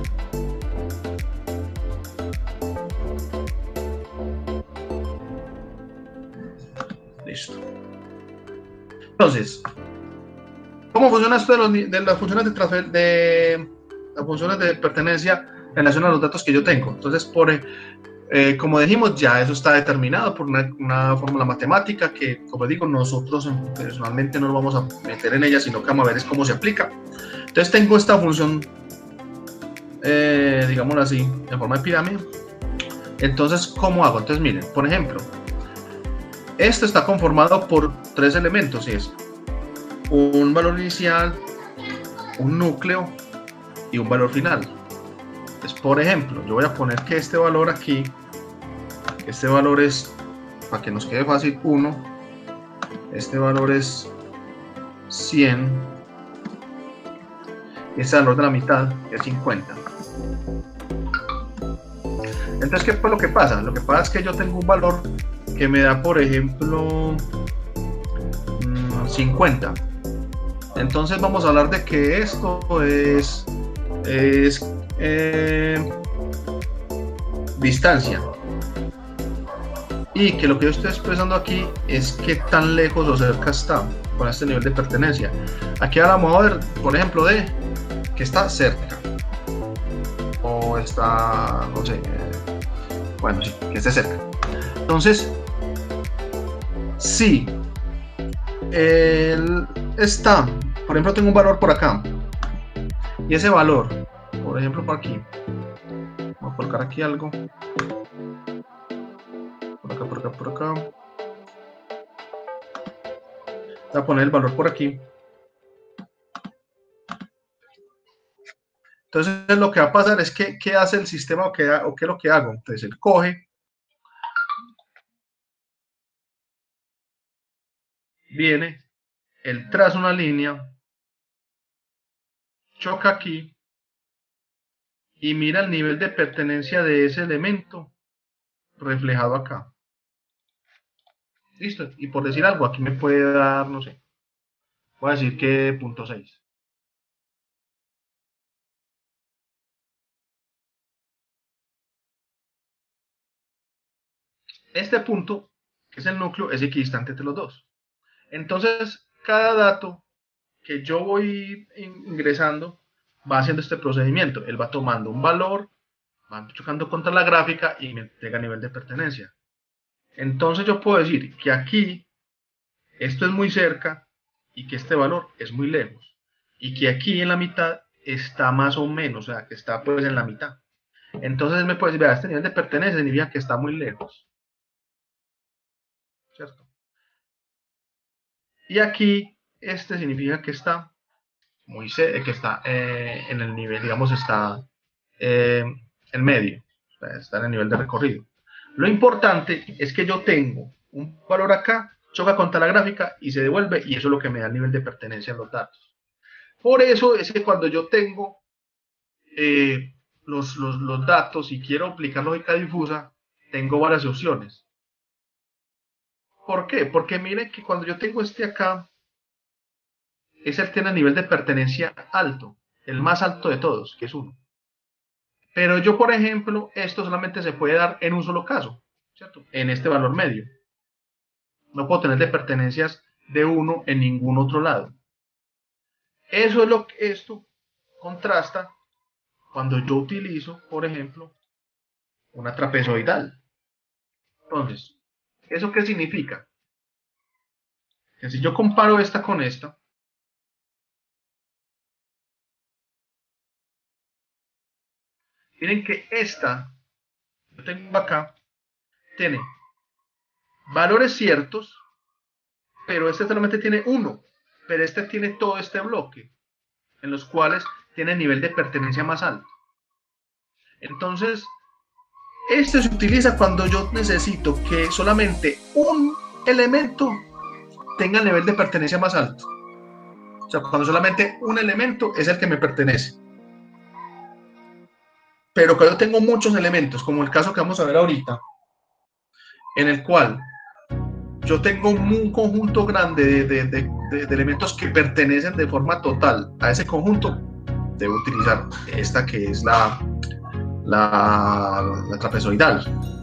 Listo. Entonces, ¿cómo funciona esto de las funciones las funciones de pertenencia en relación a los datos que yo tengo? Entonces, como dijimos, ya eso está determinado por una fórmula matemática que, como digo, nosotros personalmente no nos vamos a meter en ella, sino que vamos a ver es cómo se aplica. Entonces tengo esta función, digámoslo así, en forma de pirámide. Entonces, ¿cómo hago? Entonces, miren, por ejemplo, esto está conformado por 3 elementos, y es un valor inicial, un núcleo y un valor final. Entonces, por ejemplo, yo voy a poner que este valor aquí, este valor es, para que nos quede fácil, 1, este valor es 100, y este valor de la mitad es 50. Entonces, ¿qué fue lo que pasa? Lo que pasa es que yo tengo un valor que me da, por ejemplo, 50. Entonces vamos a hablar de que esto es distancia, y que lo que yo estoy expresando aquí es qué tan lejos o cerca está con este nivel de pertenencia. Aquí ahora vamos a ver, por ejemplo, de que está cerca o está, no sé, bueno, sí, que esté cerca. Entonces, si él está, por ejemplo, tengo un valor por acá y ese valor, por ejemplo, por aquí, voy a colocar aquí algo, por acá, voy a poner el valor por aquí. Entonces lo que va a pasar es que ¿qué hace el sistema o qué es lo que hago? Entonces él coge, viene, él traza una línea, choca aquí y mira el nivel de pertenencia de ese elemento reflejado acá. Listo. Y por decir algo, aquí me puede dar, no sé, voy a decir que 0.6. este punto, que es el núcleo, es equidistante entre los dos. Entonces, cada dato que yo voy ingresando va haciendo este procedimiento. Él va tomando un valor, va chocando contra la gráfica y me entrega nivel de pertenencia. Entonces yo puedo decir que aquí esto es muy cerca y que este valor es muy lejos. Y que aquí en la mitad está más o menos, o sea, que está pues en la mitad. Entonces él me puede decir, vea, este nivel de pertenencia significa que está muy lejos. ¿Cierto? Y aquí este significa que está muy que está en el nivel, digamos, está en medio, o sea, está en el nivel de recorrido. Lo importante es que yo tengo un valor acá, choca contra la gráfica y se devuelve, y eso es lo que me da el nivel de pertenencia a los datos. Por eso es que cuando yo tengo los datos y quiero aplicar lógica difusa, tengo varias opciones. ¿Por qué? Porque miren que cuando yo tengo este acá, ese tiene el nivel de pertenencia alto, el más alto de todos, que es 1. Pero yo, por ejemplo, esto solamente se puede dar en un solo caso, ¿cierto? En este valor medio. No puedo tener de pertenencias de 1 en ningún otro lado. Eso es lo que esto contrasta cuando yo utilizo, por ejemplo, una trapezoidal. Entonces, ¿eso qué significa? Que si yo comparo esta con esta, miren que esta, yo tengo acá, tiene valores ciertos, pero este solamente tiene 1, pero este tiene todo este bloque, en los cuales tiene nivel de pertenencia más alto. Entonces, este se utiliza cuando yo necesito que solamente un elemento tenga el nivel de pertenencia más alto. O sea, cuando solamente un elemento es el que me pertenece. Pero cuando yo tengo muchos elementos, como el caso que vamos a ver ahorita, en el cual yo tengo un conjunto grande de elementos que pertenecen de forma total a ese conjunto, debo utilizar esta que es la trapezoidal.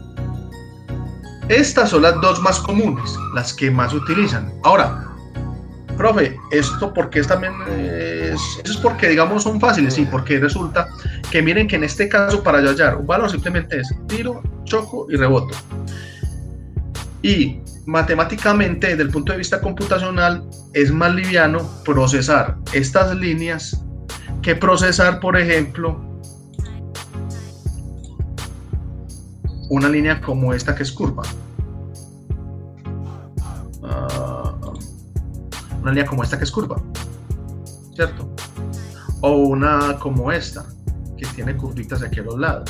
Estas son las dos más comunes, las que más se utilizan. Ahora, profe, ¿esto por qué también eso es porque, digamos, son fáciles? Sí, porque resulta que miren que en este caso para yo hallar un valor simplemente es tiro, choco y reboto. Y matemáticamente, desde el punto de vista computacional, es más liviano procesar estas líneas que procesar, por ejemplo, una línea como esta que es curva. Una línea como esta que es curva, ¿cierto? O una como esta, que tiene curvitas aquí a los lados.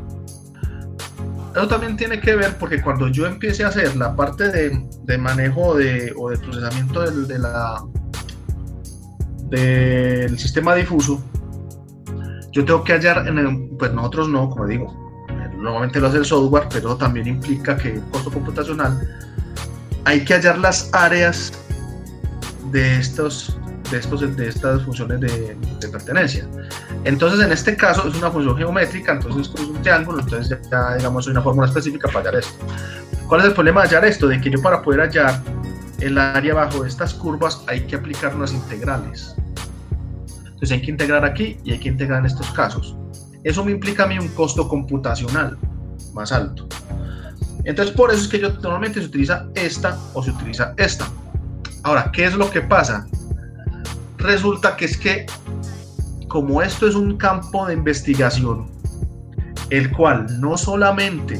Eso también tiene que ver porque cuando yo empiece a hacer la parte de manejo o de procesamiento del sistema difuso, yo tengo que hallar, pues nosotros no, como digo, normalmente lo hace el software, pero eso también implica que costo computacional, hay que hallar las áreas de estas funciones de pertenencia. Entonces, en este caso es una función geométrica, entonces esto es un triángulo, entonces ya digamos hay una fórmula específica para hallar esto. ¿Cuál es el problema de hallar esto? De que yo para poder hallar el área bajo de estas curvas hay que aplicar unas integrales. Entonces hay que integrar aquí y hay que integrar en estos casos. Eso me implica a mí un costo computacional más alto. Entonces por eso es que yo normalmente se utiliza esta o se utiliza esta. Ahora, ¿qué es lo que pasa? Resulta que es que como esto es un campo de investigación, el cual no solamente,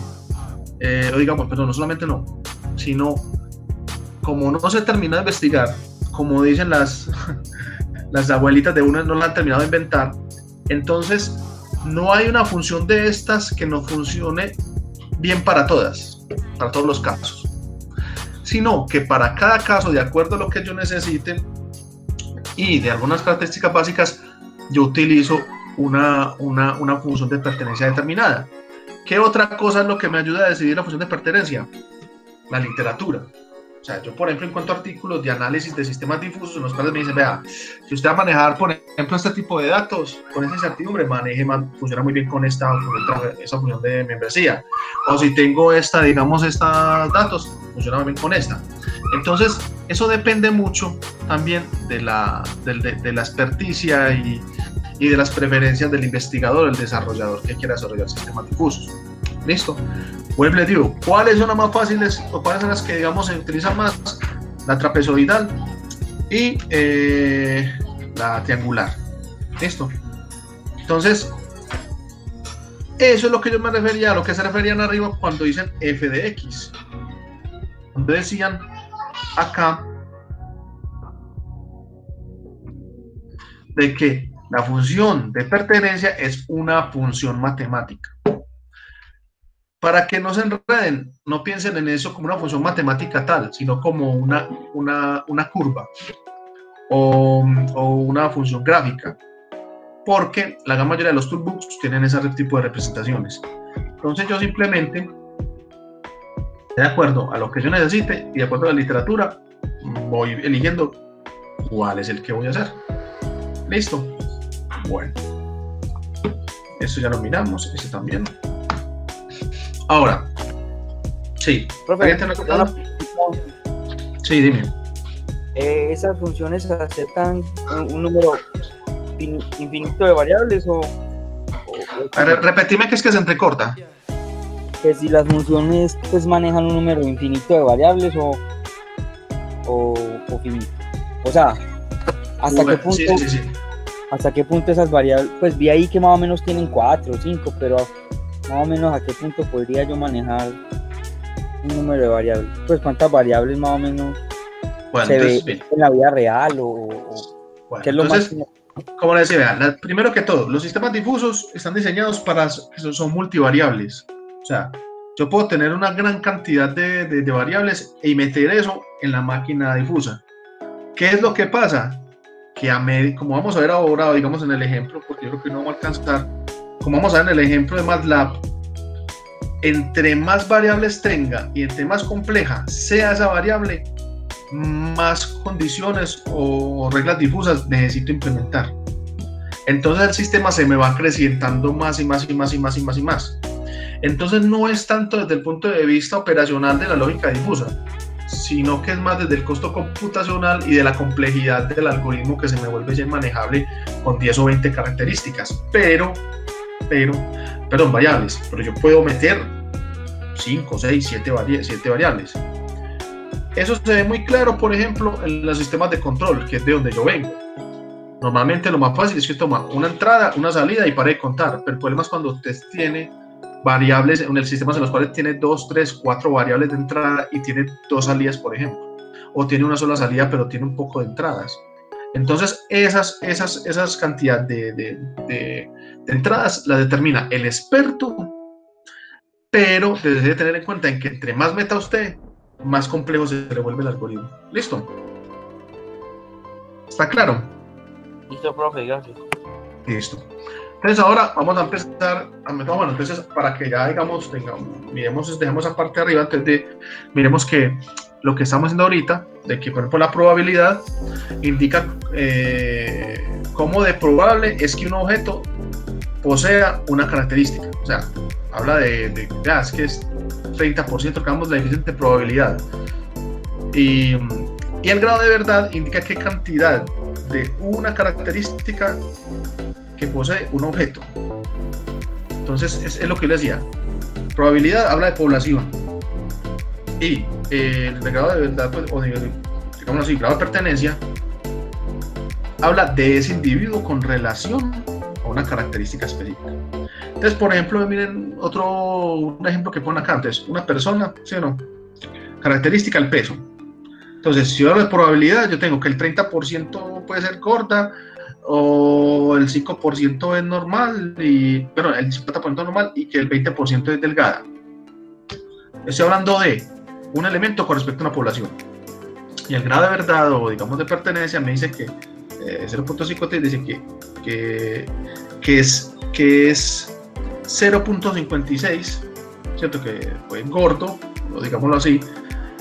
sino como no se termina de investigar, como dicen las abuelitas de uno, no la han terminado de inventar, entonces no hay una función de estas que no funcione bien para todos los casos, sino que para cada caso, de acuerdo a lo que yo necesite y de algunas características básicas, yo utilizo una función de pertenencia determinada. ¿Qué otra cosa es lo que me ayuda a decidir la función de pertenencia? La literatura. O sea, yo por ejemplo encuentro artículos de análisis de sistemas difusos en los cuales me dicen, vea, si usted va a manejar, por ejemplo, este tipo de datos, con esa incertidumbre, funciona muy bien con esa función de membresía. O si tengo digamos, estos datos, funciona muy bien con esta. Entonces, eso depende mucho también de la experticia y de las preferencias del investigador, el desarrollador que quiera desarrollar sistemas difusos. ¿Listo? Web les digo, ¿cuáles son las más fáciles o cuáles son las que, digamos, se utilizan más? La trapezoidal y la triangular. ¿Listo? Entonces, eso es lo que yo me refería, a lo que se referían arriba cuando dicen f de x. Cuando decían acá de que la función de pertenencia es una función matemática. Para que no se enreden, no piensen en eso como una función matemática tal, sino como una curva o una función gráfica, porque la gran mayoría de los toolbooks tienen ese tipo de representaciones. Entonces yo simplemente, de acuerdo a lo que yo necesite y de acuerdo a la literatura, voy eligiendo cuál es el que voy a hacer. ¿Listo? Bueno, esto ya lo miramos, este también. Ahora, sí. Profe, sí, dime. ¿Esas funciones aceptan un número infinito de variables o repetime que es que se entrecorta. Que si las funciones pues manejan un número infinito de variables o finito. O sea, ¿hasta qué punto? Sí. ¿Hasta qué punto esas variables? Pues vi ahí que más o menos tienen 4 o 5, pero más o menos a qué punto podría yo manejar un número de variables. Pues cuántas variables más o menos se ve en la vida real bueno, ¿qué es lo entonces, más? Como les decía, primero que todo, los sistemas difusos están diseñados son multivariables. O sea, yo puedo tener una gran cantidad de variables y meter eso en la máquina difusa. ¿Qué es lo que pasa? Que como vamos a ver ahora, digamos en el ejemplo, porque yo creo que no vamos a alcanzar, como vamos a ver en el ejemplo de MATLAB, entre más variables tenga y entre más compleja sea esa variable, más condiciones o reglas difusas necesito implementar. Entonces el sistema se me va acrecentando más y más y más y más y más y más. Entonces no es tanto desde el punto de vista operacional de la lógica difusa, sino que es más desde el costo computacional y de la complejidad del algoritmo que se me vuelve ya manejable con 10 o 20 características, variables, pero yo puedo meter 5, 6, 7 variables. Eso se ve muy claro, por ejemplo, en los sistemas de control, que es de donde yo vengo. Normalmente lo más fácil es que toma una entrada, una salida y para de contar, pero el problema es cuando usted tiene variables en el sistema en los cuales tiene 2, 3, 4 variables de entrada y tiene 2 salidas, por ejemplo, o tiene una sola salida pero tiene un poco de entradas. Entonces esas cantidades de entradas las determina el experto, pero debe tener en cuenta en que entre más meta usted, más complejo se le vuelve el algoritmo. ¿Listo? ¿Está claro? Listo, profe, gracias. Listo. Entonces ahora vamos a empezar, bueno, entonces para que ya digamos, dejemos esa parte de arriba, entonces miremos que lo que estamos haciendo ahorita, de que por ejemplo la probabilidad indica cómo de probable es que un objeto posea una característica, o sea, habla es que es 30% que damos la diferencia de probabilidad, y el grado de verdad indica qué cantidad de una característica que posee un objeto. Entonces es lo que les decía, probabilidad habla de población y el grado de verdad, pues, o digamos así, grado de pertenencia habla de ese individuo con relación a una característica específica. Entonces, por ejemplo, miren un ejemplo que ponen acá. Entonces, una persona, ¿sí o no? Característica, el peso. Entonces, si yo hablo de probabilidad, yo tengo que el 30% puede ser corta, o el 5% es normal, el 50% es normal y que el 20% es delgada. Estoy hablando de un elemento con respecto a una población. Y el grado de verdad, o digamos de pertenencia, me dice que 0.53 dice que es 0.56, ¿cierto? Que fue gordo, o digámoslo así,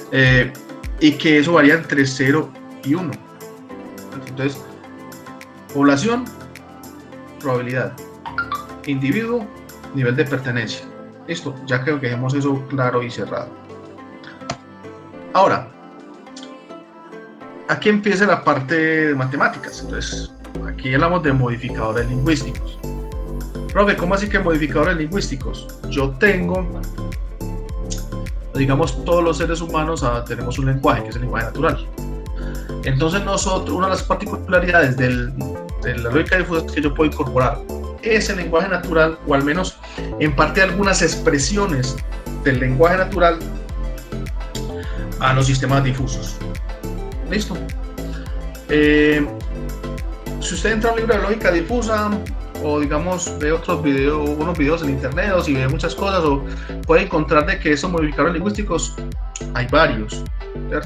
y que eso varía entre 0 y 1. Entonces, Población, probabilidad. Individuo, nivel de pertenencia. Listo, ya creo que dejemos eso claro y cerrado. Ahora, aquí empieza la parte de matemáticas. Entonces, aquí hablamos de modificadores lingüísticos. Profe, ¿cómo así que modificadores lingüísticos? Yo tengo, digamos, todos los seres humanos tenemos un lenguaje, que es el lenguaje natural. Entonces nosotros, una de las particularidades de la lógica difusa es que yo puedo incorporar ese lenguaje natural, o al menos en parte algunas expresiones del lenguaje natural, a los sistemas difusos. ¿Listo? Si usted entra a un libro de lógica difusa, o digamos ve unos videos en internet, o si ve muchas cosas, o puede encontrar de que esos modificadores lingüísticos hay varios, ¿cierto?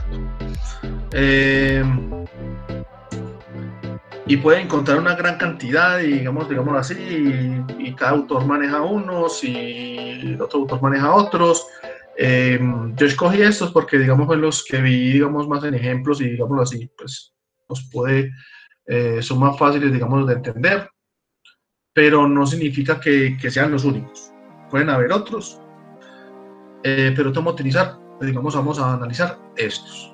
Y puede encontrar una gran cantidad, y digámoslo así, y cada autor maneja unos y el otro autor maneja otros. Yo escogí estos porque, digamos, en los que vi, digamos, más en ejemplos, y digámoslo así, pues son más fáciles, digamos, de entender, pero no significa que sean los únicos. Pueden haber otros, pero vamos a utilizar, digamos, vamos a analizar estos.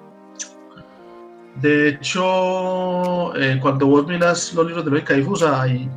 De hecho, cuando vos miras los libros de lógica difusa, hay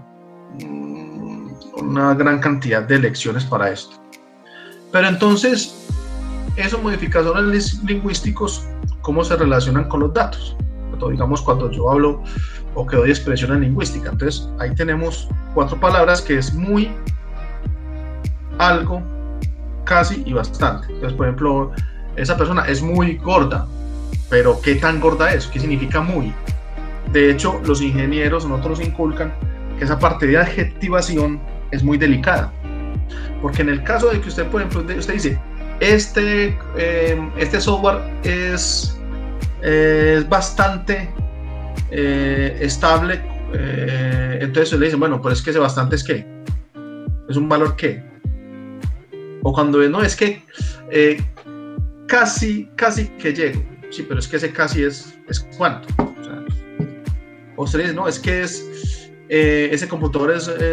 una gran cantidad de lecciones para esto. Pero entonces, esos modificadores lingüísticos, ¿cómo se relacionan con los datos? Digamos, cuando yo hablo o que doy expresión en lingüística. Entonces, ahí tenemos 4 palabras que es muy, algo, casi y bastante. Entonces, por ejemplo, esa persona es muy gorda. Pero ¿qué tan gorda es? ¿Qué significa muy? De hecho, los ingenieros nosotros inculcan que esa parte de adjetivación es muy delicada. Porque en el caso de que usted, por ejemplo, usted dice, este software es bastante estable, entonces le dicen, bueno, pero es que ese bastante es ¿qué? ¿Es un valor qué? O cuando no, es que casi que llego. Sí, pero es que ese casi es cuánto. O sea, no, es que ese computador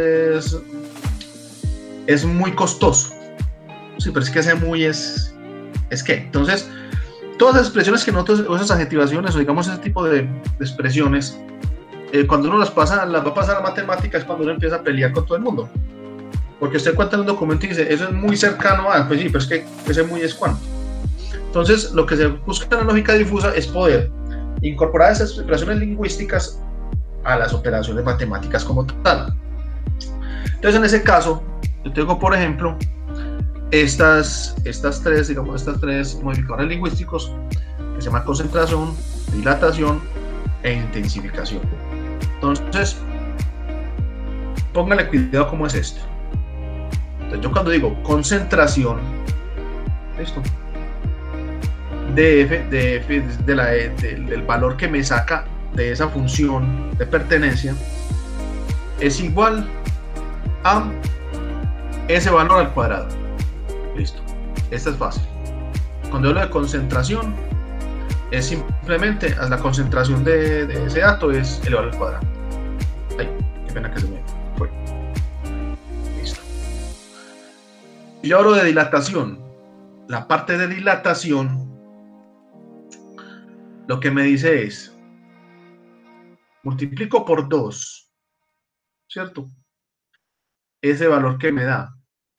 es muy costoso. Sí, pero es que ese muy es que. Entonces, todas las expresiones que nosotros, o esas adjetivaciones, o digamos ese tipo de expresiones, cuando uno las va a pasar a matemáticas, es cuando uno empieza a pelear con todo el mundo. Porque usted cuenta en un documento y dice, eso es muy cercano a, pues sí, pero es que ese muy es cuánto. Entonces, lo que se busca en la lógica difusa es poder incorporar esas operaciones lingüísticas a las operaciones matemáticas como tal. Entonces, en ese caso, yo tengo, por ejemplo, estas tres modificadores lingüísticos que se llaman concentración, dilatación e intensificación. Entonces, póngale cuidado cómo es esto. Entonces, yo cuando digo concentración, ¿listo? df del valor que me saca de esa función de pertenencia es igual a ese valor al cuadrado. Listo, esta es fácil. Cuando hablo de concentración, es simplemente la concentración de ese dato es el valor al cuadrado. Ay, qué pena que se me fue. Listo. Y yo hablo de dilatación. La parte de dilatación, lo que me dice es, multiplico por 2, ¿cierto? Ese valor que me da.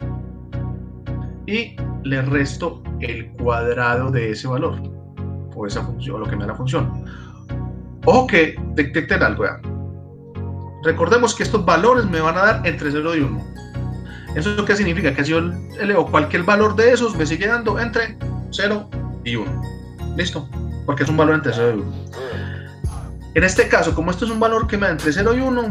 Y le resto el cuadrado de ese valor, o esa función, lo que me da la función. Ojo que detecten algo, ¿ya? Recordemos que estos valores me van a dar entre 0 y 1. ¿Eso qué significa? Que si yo elevo cualquier valor de esos, me sigue dando entre 0 y 1. ¿Listo? Porque es un valor entre 0 y 1. En este caso, como esto es un valor que me da entre 0 y 1,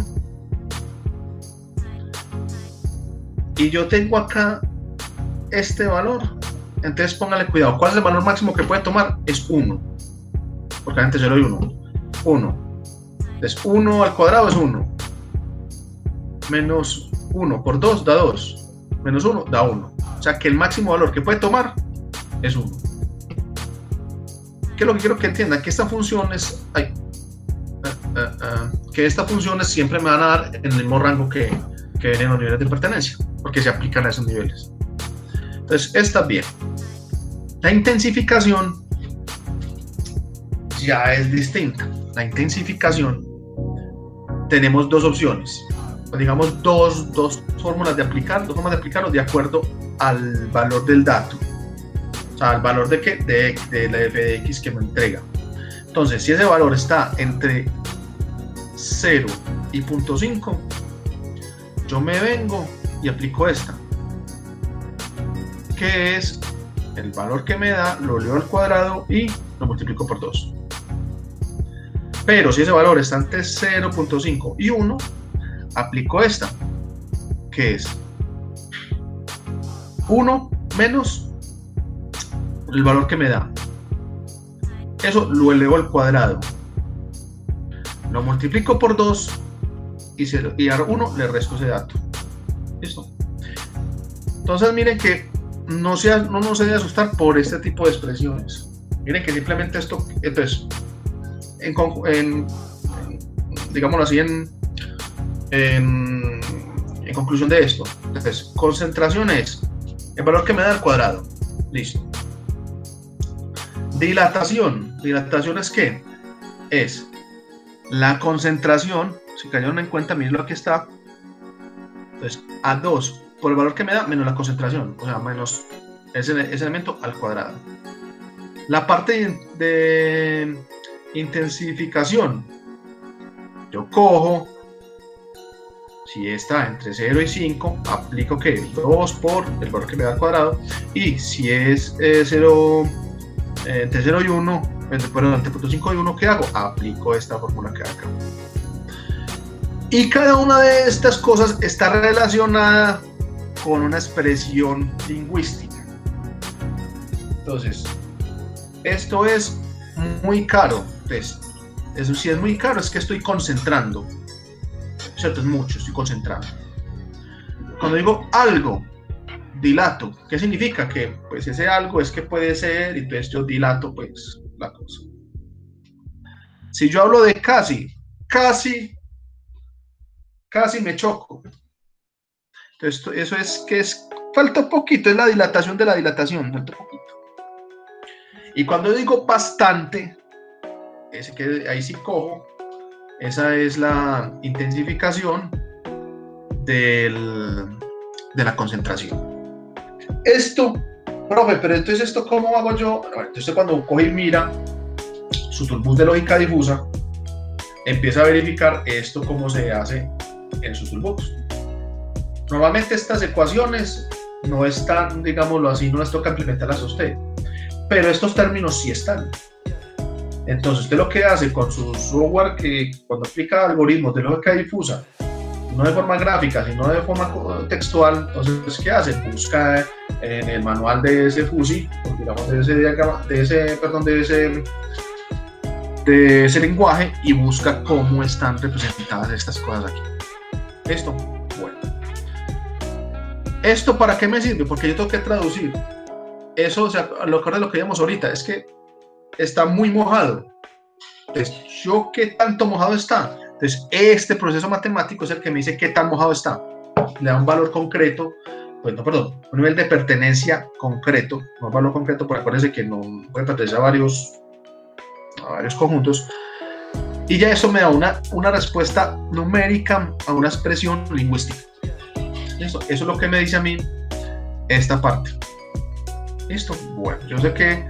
y yo tengo acá este valor, entonces póngale cuidado. ¿Cuál es el valor máximo que puede tomar? Es 1. Porque entre 0 y 1. 1. Entonces 1 al cuadrado es 1. Menos 1 por 2 da 2. Menos 1 da 1. O sea que el máximo valor que puede tomar es 1. ¿Qué es lo que quiero que entiendan? Que esta función es... que estas funciones siempre me van a dar en el mismo rango que ven en los niveles de pertenencia, porque se aplican a esos niveles. Entonces, está bien. La intensificación ya es distinta. La intensificación, tenemos dos opciones, o digamos dos formas de aplicarlo de acuerdo al valor del dato, o sea, al valor de la f de x que me entrega. Entonces, si ese valor está entre 0 y 0.5, yo me vengo y aplico esta, que es el valor que me da, lo leo al cuadrado y lo multiplico por 2. Pero si ese valor está entre 0.5 y 1, aplico esta, que es 1 menos el valor que me da. Eso lo elevo al cuadrado, lo multiplico por 2 y a 1 le resto ese dato. ¿Listo? Entonces miren que no se debe asustar por este tipo de expresiones. Miren que simplemente esto, entonces, digámoslo así, en conclusión de esto, entonces, concentración es el valor que me da al cuadrado. Listo. Dilatación es ¿qué? Es la concentración, si cayeron en cuenta, miren lo que está, entonces, a 2 por el valor que me da menos la concentración, o sea, menos ese elemento al cuadrado. La parte de intensificación, yo cojo, si está entre 0 y 5, aplico que 2 por el valor que me da al cuadrado, y si es entre 0 y 1, perdón, entre 0.5 y 1, ¿qué hago? Aplico esta fórmula que hay acá. Y cada una de estas cosas está relacionada con una expresión lingüística. Entonces, esto es muy caro. Pues, eso sí es muy caro, es que estoy concentrando. ¿Cierto? Es mucho, estoy concentrando. Cuando digo algo, dilato, ¿qué significa? Que pues ese algo es que puede ser, y entonces yo dilato pues la cosa. Si yo hablo de casi me choco. Entonces, eso es que falta poquito, es la dilatación de la dilatación, falta poquito. Y cuando digo bastante, ese que ahí sí cojo, esa es la intensificación de la concentración. Esto, profe, pero entonces esto ¿cómo hago yo? Bueno, entonces cuando coge y mira su toolbox de lógica difusa, empieza a verificar esto cómo se hace en su toolbox. Normalmente estas ecuaciones no están, digámoslo así, no les toca implementarlas a usted, pero estos términos sí están. Entonces usted lo que hace con su software, que cuando aplica algoritmos de lógica difusa, no de forma gráfica, sino de forma textual, entonces ¿qué hace? Busca en el manual de ese FUSI, digamos de ese diagrama, de ese lenguaje, y busca cómo están representadas estas cosas aquí. ¿Listo? Bueno. ¿Esto para qué me sirve? Porque yo tengo que traducir. Eso, o sea, lo que vimos ahorita, es que está muy mojado. Entonces, ¿yo qué tanto mojado está? Entonces, este proceso matemático es el que me dice qué tan mojado está. Le da un valor concreto, pues no, perdón, un nivel de pertenencia concreto, no un valor concreto, porque acuérdense que no puede pertenecer a varios conjuntos. Y ya eso me da una respuesta numérica a una expresión lingüística. Eso es lo que me dice a mí esta parte. Listo. Bueno, yo sé que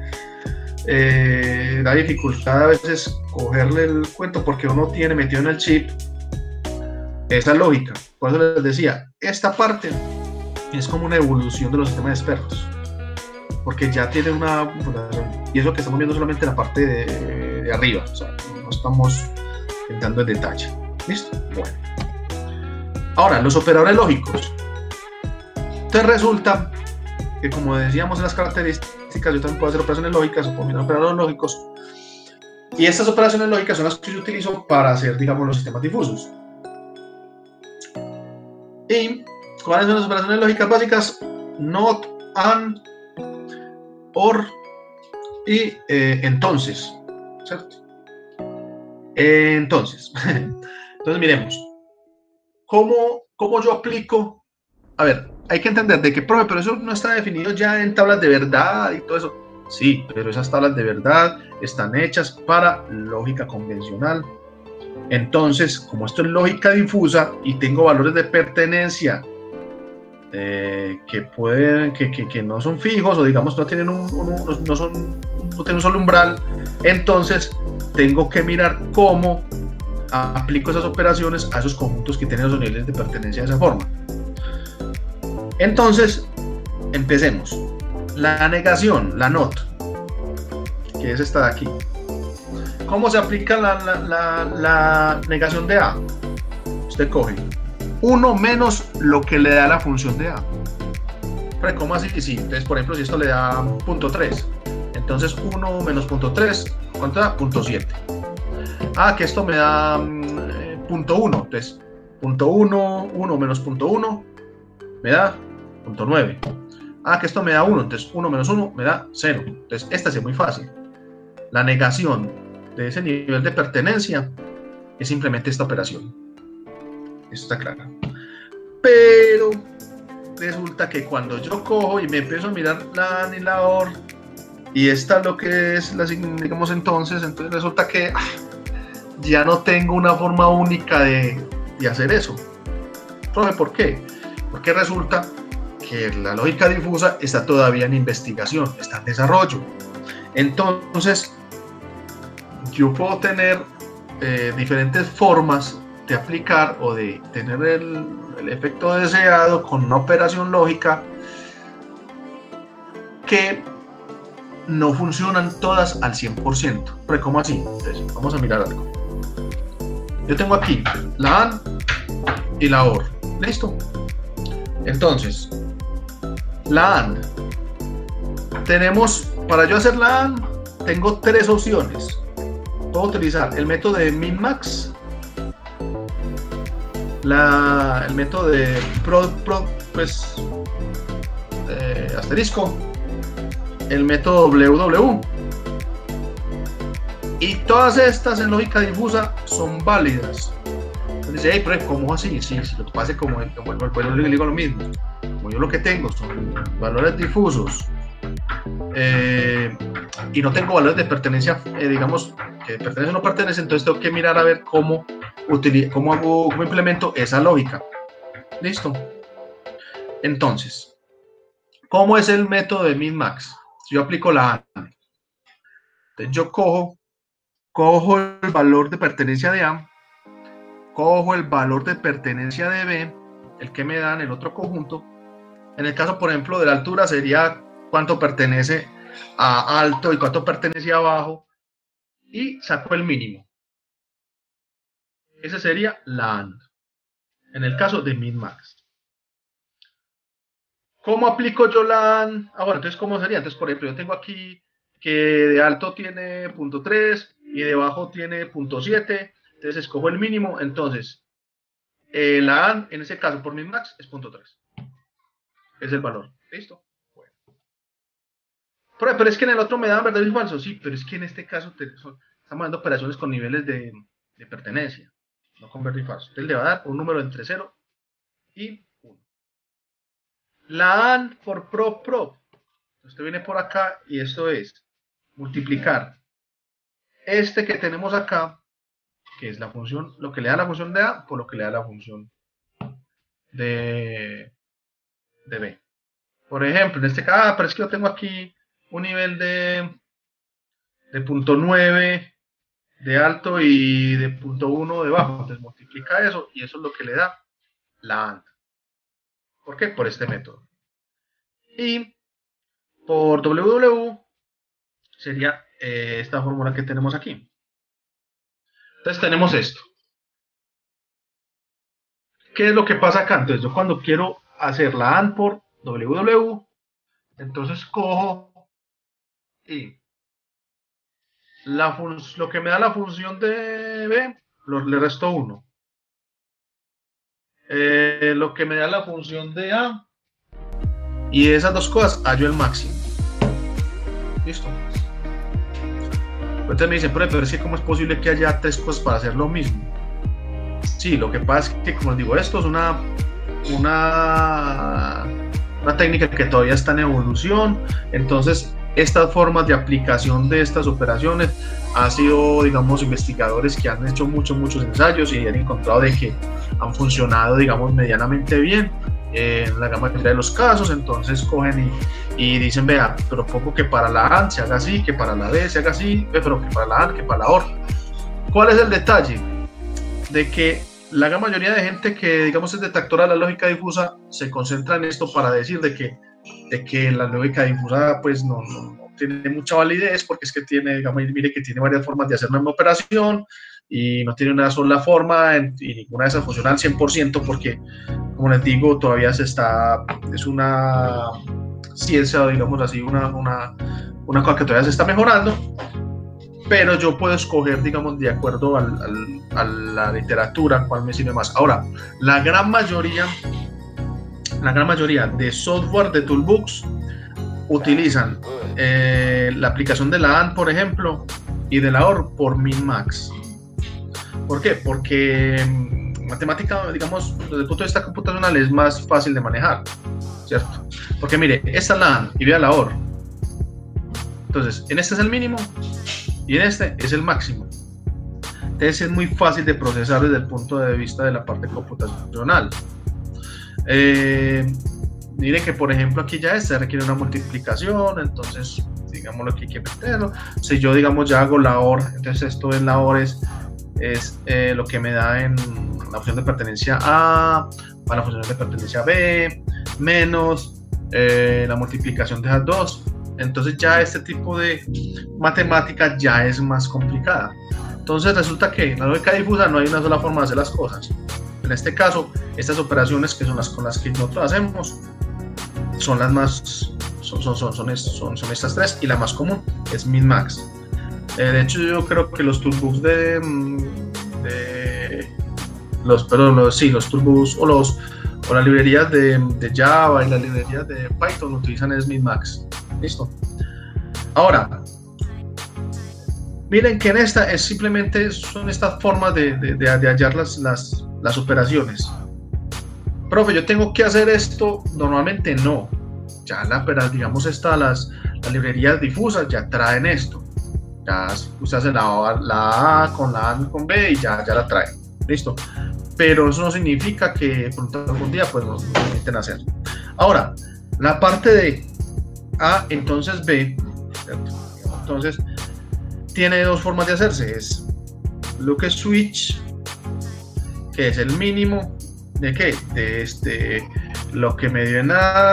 da dificultad a veces cogerle el cuento porque uno tiene metido en el chip esa lógica. Por eso les decía, esta parte es como una evolución de los sistemas expertos, porque ya tiene una fundación, y eso que estamos viendo solamente la parte de arriba, o sea, no estamos entrando en detalle. ¿Listo? Bueno. Ahora, los operadores lógicos. Entonces resulta que, como decíamos en las características, yo también puedo hacer operaciones lógicas o combinar operadores lógicos, y estas operaciones lógicas son las que yo utilizo para hacer, digamos, los sistemas difusos. ¿Y cuáles son las operaciones lógicas básicas? Not, and, or y entonces, ¿cierto? Entonces, Entonces miremos, ¿cómo yo aplico? A ver, hay que entender de que, profe, pero eso no está definido ya en tablas de verdad y todo eso. Sí, pero esas tablas de verdad están hechas para lógica convencional. Entonces, como esto es lógica difusa y tengo valores de pertenencia que no son fijos, o digamos no tienen no tienen un solo umbral, entonces tengo que mirar cómo aplico esas operaciones a esos conjuntos que tienen los niveles de pertenencia de esa forma. Entonces, empecemos. La negación, la NOT, que es esta de aquí. ¿Cómo se aplica la negación de A? Usted coge 1 menos lo que le da la función de A. Pero ¿cómo así? Sí, entonces, por ejemplo, si esto le da 0.3, entonces 1 menos 0.3, ¿cuánto da? 0.7. Ah, que esto me da 0.1, entonces 0.1, 1 menos 0.1 me da 0.9. Ah, que esto me da 1, entonces 1 menos 1 me da 0. Entonces esta es muy fácil. La negación de ese nivel de pertenencia es simplemente esta operación. Esto está claro. Pero resulta que cuando yo cojo y me empiezo a mirar la AND y la OR, y esta es lo que es, digamos, entonces resulta que ya no tengo una forma única de hacer eso. Profe, ¿por qué? Porque resulta que la lógica difusa está todavía en investigación, está en desarrollo. Entonces, yo puedo tener diferentes formas de aplicar o de tener el efecto deseado con una operación lógica que no funcionan todas al 100%. Pero ¿cómo así? Entonces, vamos a mirar algo. Yo tengo aquí la AND y la OR. ¿Listo? Entonces, la AND. Tenemos, para yo hacer la AND, tengo 3 opciones. Puedo utilizar el método de min-max, el método de asterisco, el método WW, y todas estas en lógica difusa son válidas. Entonces dice, hey, pero ¿cómo así? Sí, lo que pasa es como yo le digo lo mismo, como yo lo que tengo son valores difusos y no tengo valores de pertenencia, digamos, que pertenece o no pertenece, entonces tengo que mirar a ver cómo implemento esa lógica. ¿Listo? Entonces, ¿cómo es el método de min-max? Si yo aplico la AND, entonces yo cojo el valor de pertenencia de A, cojo el valor de pertenencia de B, el que me da en el otro conjunto. En el caso, por ejemplo, de la altura sería cuánto pertenece a alto y cuánto pertenece a bajo, y saco el mínimo. Ese sería la AND, en el caso de min-max. ¿Cómo aplico yo la AND? Bueno, entonces, ¿cómo sería? Entonces, por ejemplo, yo tengo aquí que de alto tiene 0.3 y de bajo tiene 0.7, entonces escojo el mínimo. Entonces, la AND, en ese caso, por min-max, es 0.3. Es el valor. ¿Listo? Bueno. Pero es que en el otro me dan verdadero y falso. Sí, pero es que en este caso estamos dando operaciones con niveles de pertenencia, no con verdadero y falso. Entonces le va a dar un número entre 0 y 1. La AND por prop. Usted viene por acá y esto es multiplicar este que tenemos acá, que es la función, lo que le da la función de A por lo que le da la función de B. Por ejemplo, en este caso, pero es que yo tengo aquí un nivel de 0.9 de alto y de 0.1 de bajo. Entonces multiplica eso y eso es lo que le da la AND. ¿Por qué? Por este método. Y por WW sería esta fórmula que tenemos aquí. Entonces tenemos esto. ¿Qué es lo que pasa acá? Entonces yo cuando quiero hacer la AND por WW, entonces cojo y lo que me da la función de B, le resto 1. Lo que me da la función de A, y de esas dos cosas hallo el máximo. Listo. Entonces me dicen, pero es que ¿cómo es posible que haya 3 cosas para hacer lo mismo? Sí, lo que pasa es que, como les digo, esto es una técnica que todavía está en evolución. Entonces, estas formas de aplicación de estas operaciones ha sido, digamos, investigadores que han hecho muchos ensayos y han encontrado de que han funcionado, digamos, medianamente bien en la gran mayoría de los casos. Entonces cogen y dicen, vea, pero poco que para la AND se haga así, que para la B se haga así, pero que para la AND, que para la OR. ¿Cuál es el detalle? De que la gran mayoría de gente que, digamos, es detractora de la lógica difusa se concentra en esto para decir de que la lógica difusa pues no tiene mucha validez, porque es que tiene, digamos, mire que tiene varias formas de hacer la misma operación y no tiene una sola forma y ninguna de esas funciona al 100%, porque, como les digo, todavía es una ciencia, digamos así, una cosa que todavía se está mejorando. Pero yo puedo escoger, digamos, de acuerdo a la literatura cuál me sirve más. Ahora, la gran mayoría de software de toolbooks utilizan la aplicación de la AND, por ejemplo, y de la OR por min-max. ¿Por qué? Porque matemática, digamos, desde el punto de vista computacional es más fácil de manejar, ¿cierto? Porque mire, esta es la AND y vea la OR. Entonces, en este es el mínimo y en este es el máximo. Entonces es muy fácil de procesar desde el punto de vista de la parte computacional. Mire que, por ejemplo, aquí ya se requiere una multiplicación, entonces digamos lo que hay que meterlo. Si yo, digamos, ya hago la OR, entonces esto en la OR es lo que me da en la función de pertenencia A para la función de pertenencia B menos la multiplicación de esas dos. Entonces ya este tipo de matemática ya es más complicada. Entonces resulta que en la lógica difusa no hay una sola forma de hacer las cosas. En este caso, estas operaciones que son las con las que nosotros hacemos son las más, son estas tres, y la más común es min-max. De hecho, yo creo que los toolbooks los toolbooks o las librerías de Java y las librerías de Python utilizan es min-max. Listo. Ahora, miren que en esta es simplemente son estas formas de hallar las operaciones. Profe, yo tengo que hacer esto. Normalmente no. Ya digamos, las librerías difusas ya traen esto. Ya usted hace la A con la A con B y ya la trae. Listo. Pero eso no significa que pronto algún día pues nos permiten hacer. Ahora, la parte de A, entonces B, ¿cierto? Entonces tiene dos formas de hacerse. Es look switch, que es el mínimo de qué, de lo que me dio en A,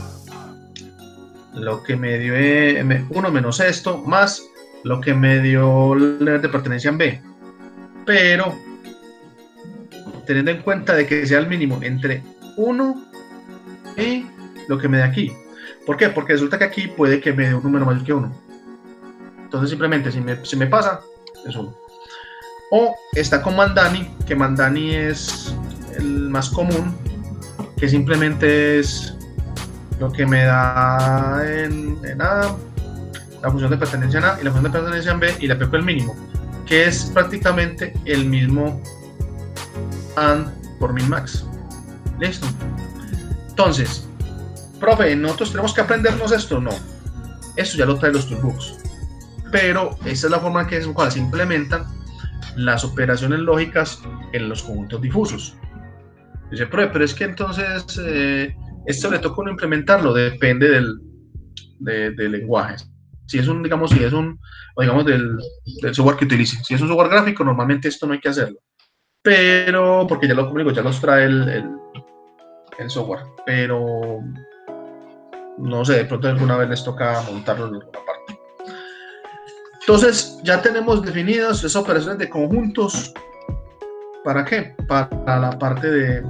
lo que me dio en 1 menos esto, más lo que me dio la de pertenencia en B, pero teniendo en cuenta de que sea el mínimo entre 1 y lo que me dé aquí. ¿Por qué? Porque resulta que aquí puede que me dé un número mayor que 1. Entonces simplemente si me pasa, es 1. O está con Mandani, que Mandani es el más común, que simplemente es lo que me da en A, la función de pertenencia en A y la función de pertenencia en B, y le aplico el mínimo, que es prácticamente el mismo AND por min-max. Listo. Entonces, profe, ¿nosotros tenemos que aprendernos esto? No. Esto ya lo trae los toolbooks. Pero esta es la forma en la cual se implementan las operaciones lógicas en los conjuntos difusos. Dice, profe, pero es que entonces esto le toca uno implementarlo, depende del lenguaje. Si es un del software que utilice. Si es un software gráfico, normalmente esto no hay que hacerlo. Pero, porque ya los trae el software. Pero, no sé, de pronto alguna vez les toca montarlo en alguna parte. Entonces, ya tenemos definidas esas operaciones de conjuntos. ¿Para qué? Para la parte de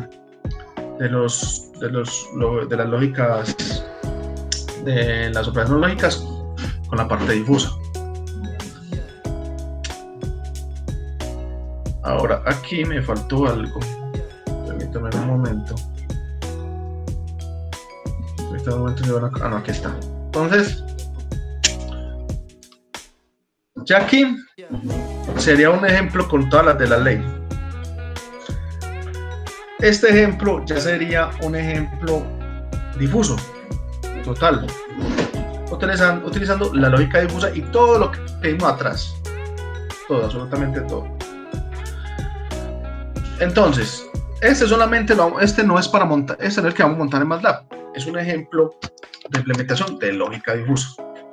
las lógicas, de las operaciones lógicas con la parte difusa. Ahora, aquí me faltó algo. Permítame un momento. En este momento no, aquí está. Entonces, ya aquí sería un ejemplo con todas las de la ley. Este ejemplo ya sería un ejemplo difuso, total, utilizando la lógica difusa y todo lo que vimos atrás, todo, absolutamente todo. Entonces, este no es para montar, este no es el que vamos a montar en MATLAB, es un ejemplo de implementación de lógica difusa.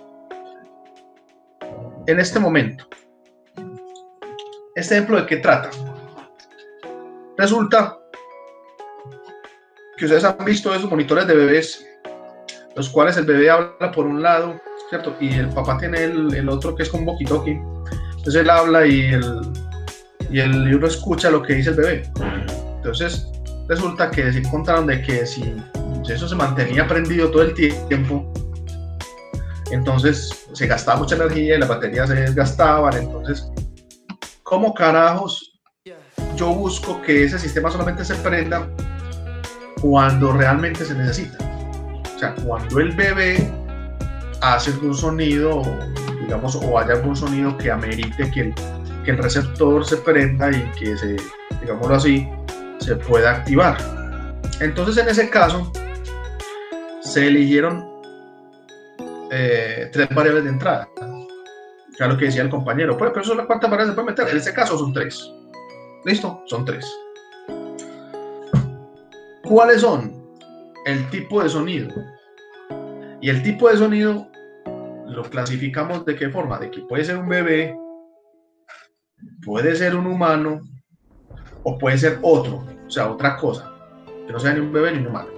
En este momento, ¿este ejemplo de qué trata? Resulta que ustedes han visto esos monitores de bebés, los cuales el bebé habla por un lado, ¿cierto? Y el papá tiene el otro que es como un walkie-talkie. Entonces él habla y el libro escucha lo que dice el bebé. Entonces resulta que se encontraron de que si eso se mantenía prendido todo el tiempo, entonces se gastaba mucha energía y las baterías se desgastaban. Entonces, ¿cómo carajos yo busco que ese sistema solamente se prenda cuando realmente se necesita? O sea, cuando el bebé hace algún sonido, digamos, o haya algún sonido que amerite que el receptor se prenda y que se, digámoslo así, se pueda activar. Entonces, en ese caso, se eligieron 3 variables de entrada. Ya lo que decía el compañero, pero eso es la cuántas variables se puede meter. En este caso son 3. ¿Listo? Son 3. ¿Cuáles son? El tipo de sonido. Y el tipo de sonido lo clasificamos de qué forma, de que puede ser un bebé, puede ser un humano o puede ser otro, o sea, otra cosa, que no sea ni un bebé ni un humano.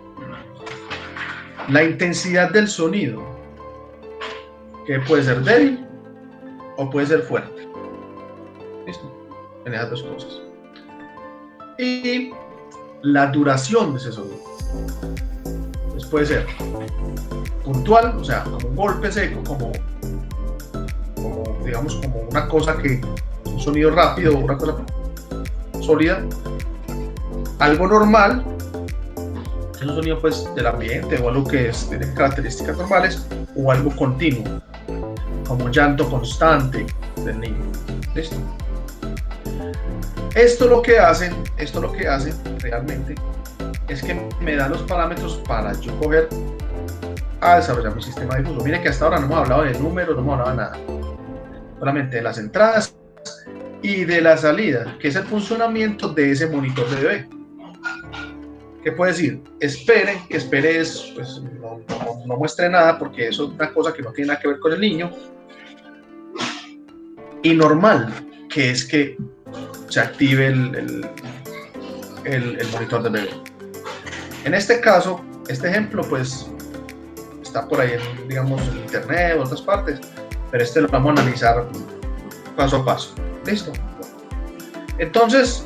La intensidad del sonido, que puede ser débil o puede ser fuerte. ¿Listo? En esas dos cosas. Y la duración de ese sonido. Pues puede ser puntual, o sea, como un golpe seco, como digamos, como una cosa que, un sonido rápido, una cosa sólida, algo normal, es un sonido pues del ambiente o algo que tiene características normales, o algo continuo, como un llanto constante del niño. ¿Listo? Esto lo que hace realmente es que me da los parámetros para yo coger a desarrollar mi sistema difuso. Miren que hasta ahora no hemos hablado de números, no hemos hablado de nada, solamente de las entradas y de la salida, que es el funcionamiento de ese monitor de bebé. ¿Qué puede decir? Espere es, pues, no muestre nada, porque eso es una cosa que no tiene nada que ver con el niño. Y normal, que es que se active el monitor de bebé. En este caso, este ejemplo, pues, está por ahí, digamos, en internet o en otras partes, pero este lo vamos a analizar paso a paso. ¿Listo? Entonces,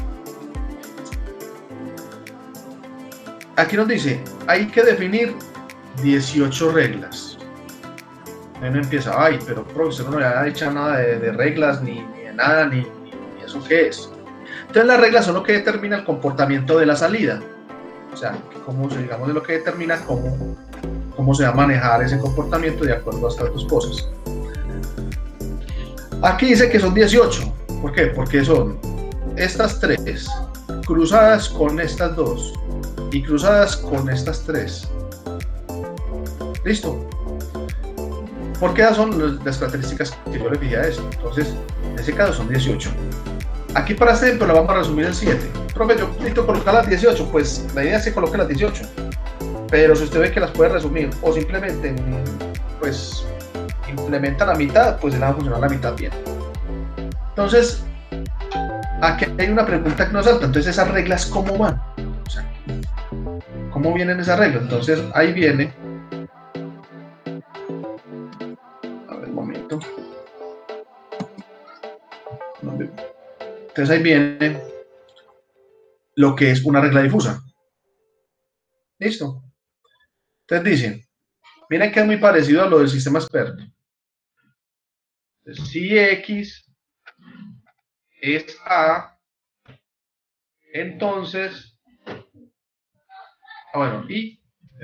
aquí nos dice, hay que definir 18 reglas. Uno empieza, ay, pero profesor, no le ha dicho nada de reglas, ni de nada, ni eso qué es. Entonces las reglas son lo que determina el comportamiento de la salida. O sea, digamos, es lo que determina cómo se va a manejar ese comportamiento de acuerdo a estas dos cosas. Aquí dice que son 18. ¿Por qué? Porque son estas 3 cruzadas con estas 2 y cruzadas con estas 3. ¿Listo? Porque esas son las características que yo le fijé a eso. Entonces, en ese caso son 18. Aquí para este ejemplo lo vamos a resumir en 7. Profe, yo necesito colocar las 18. Pues la idea es que coloque las 18. Pero si usted ve que las puede resumir o simplemente, pues, implementa la mitad, pues le va a funcionar la mitad bien. Entonces, aquí hay una pregunta que nos salta. Entonces, ¿esas reglas cómo van? O sea, ¿cómo vienen esas reglas? Entonces, ahí viene. A ver, un momento. Entonces, ahí viene lo que es una regla difusa. ¿Listo? Entonces dicen, miren que es muy parecido a lo del sistema experto. Entonces, si X es A, entonces, bueno, y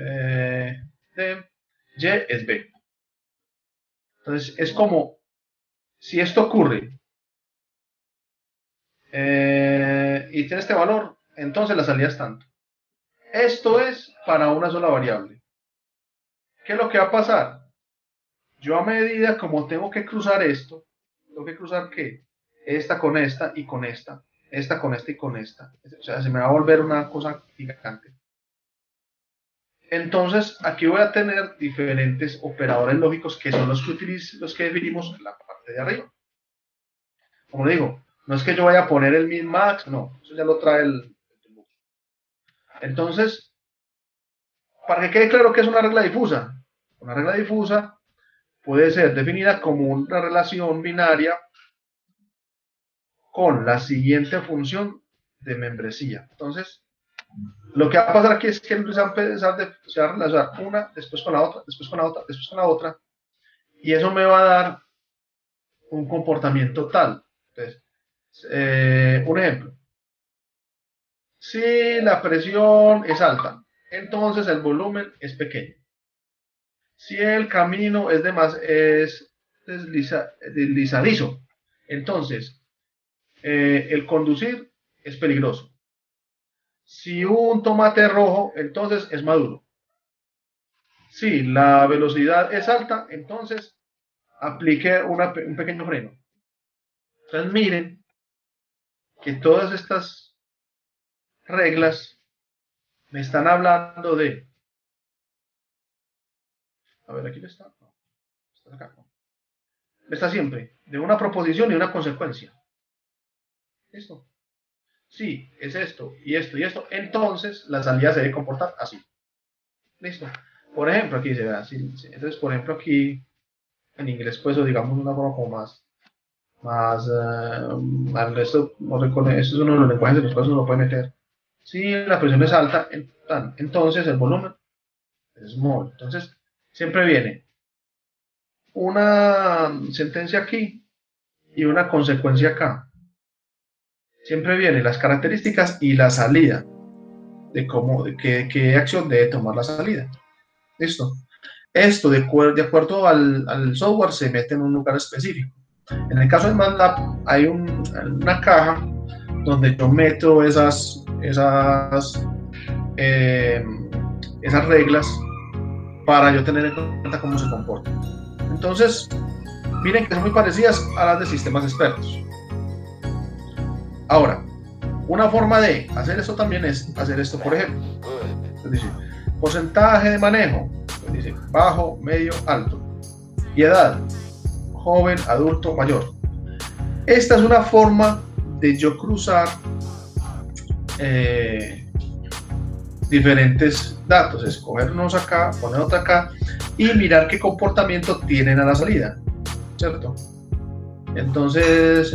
Y es B. Entonces, es como, si esto ocurre y tiene este valor, entonces la salida es tanto. Esto es para una sola variable. ¿Qué es lo que va a pasar? Yo a medida como tengo que cruzar esto, tengo que cruzar ¿qué? Esta con esta y con esta con esta y con esta. O sea, se me va a volver una cosa gigante. Entonces, aquí voy a tener diferentes operadores lógicos que son los que definimos en la parte de arriba. Como digo, no es que yo vaya a poner el min-max, no, eso ya lo trae el. Entonces, para que quede claro que es una regla difusa, una regla difusa puede ser definida como una relación binaria con la siguiente función de membresía. Entonces, lo que va a pasar aquí es que se va a relacionar una, después con la otra, después con la otra, después con la otra, y eso me va a dar un comportamiento tal. Entonces, un ejemplo. Si la presión es alta, entonces el volumen es pequeño. Si el camino es deslizadizo, entonces el conducir es peligroso. Si un tomate es rojo, entonces es maduro. Si la velocidad es alta, entonces aplique un pequeño freno. Entonces miren que todas estas reglas me están hablando de... A ver, aquí me está. No, está acá. No. Me está siempre de una proposición y una consecuencia. ¿Listo? Sí, es esto y esto y esto. Entonces la salida se debe comportar así. ¿Listo? Por ejemplo, aquí se ve así. Entonces, por ejemplo, aquí en inglés, pues, o digamos una forma como más esto, esto es uno de los lenguajes de los cuales uno puede meter. Si la presión es alta, entonces el volumen es small. Entonces, siempre viene una sentencia aquí y una consecuencia acá. Siempre vienen las características y la salida de qué acción debe tomar la salida. ¿Listo? Esto, de acuerdo al software, se mete en un lugar específico. En el caso de MATLAB, hay una caja donde yo meto esas reglas para yo tener en cuenta cómo se comporta. Entonces, miren que son muy parecidas a las de sistemas expertos. Ahora, una forma de hacer esto también es hacer esto, por ejemplo. Es decir, porcentaje de manejo, es decir, bajo, medio, alto. Y edad, joven, adulto, mayor. Esta es una forma de yo cruzar diferentes datos, escoger unos acá, poner otro acá y mirar qué comportamiento tienen a la salida, ¿cierto? Entonces,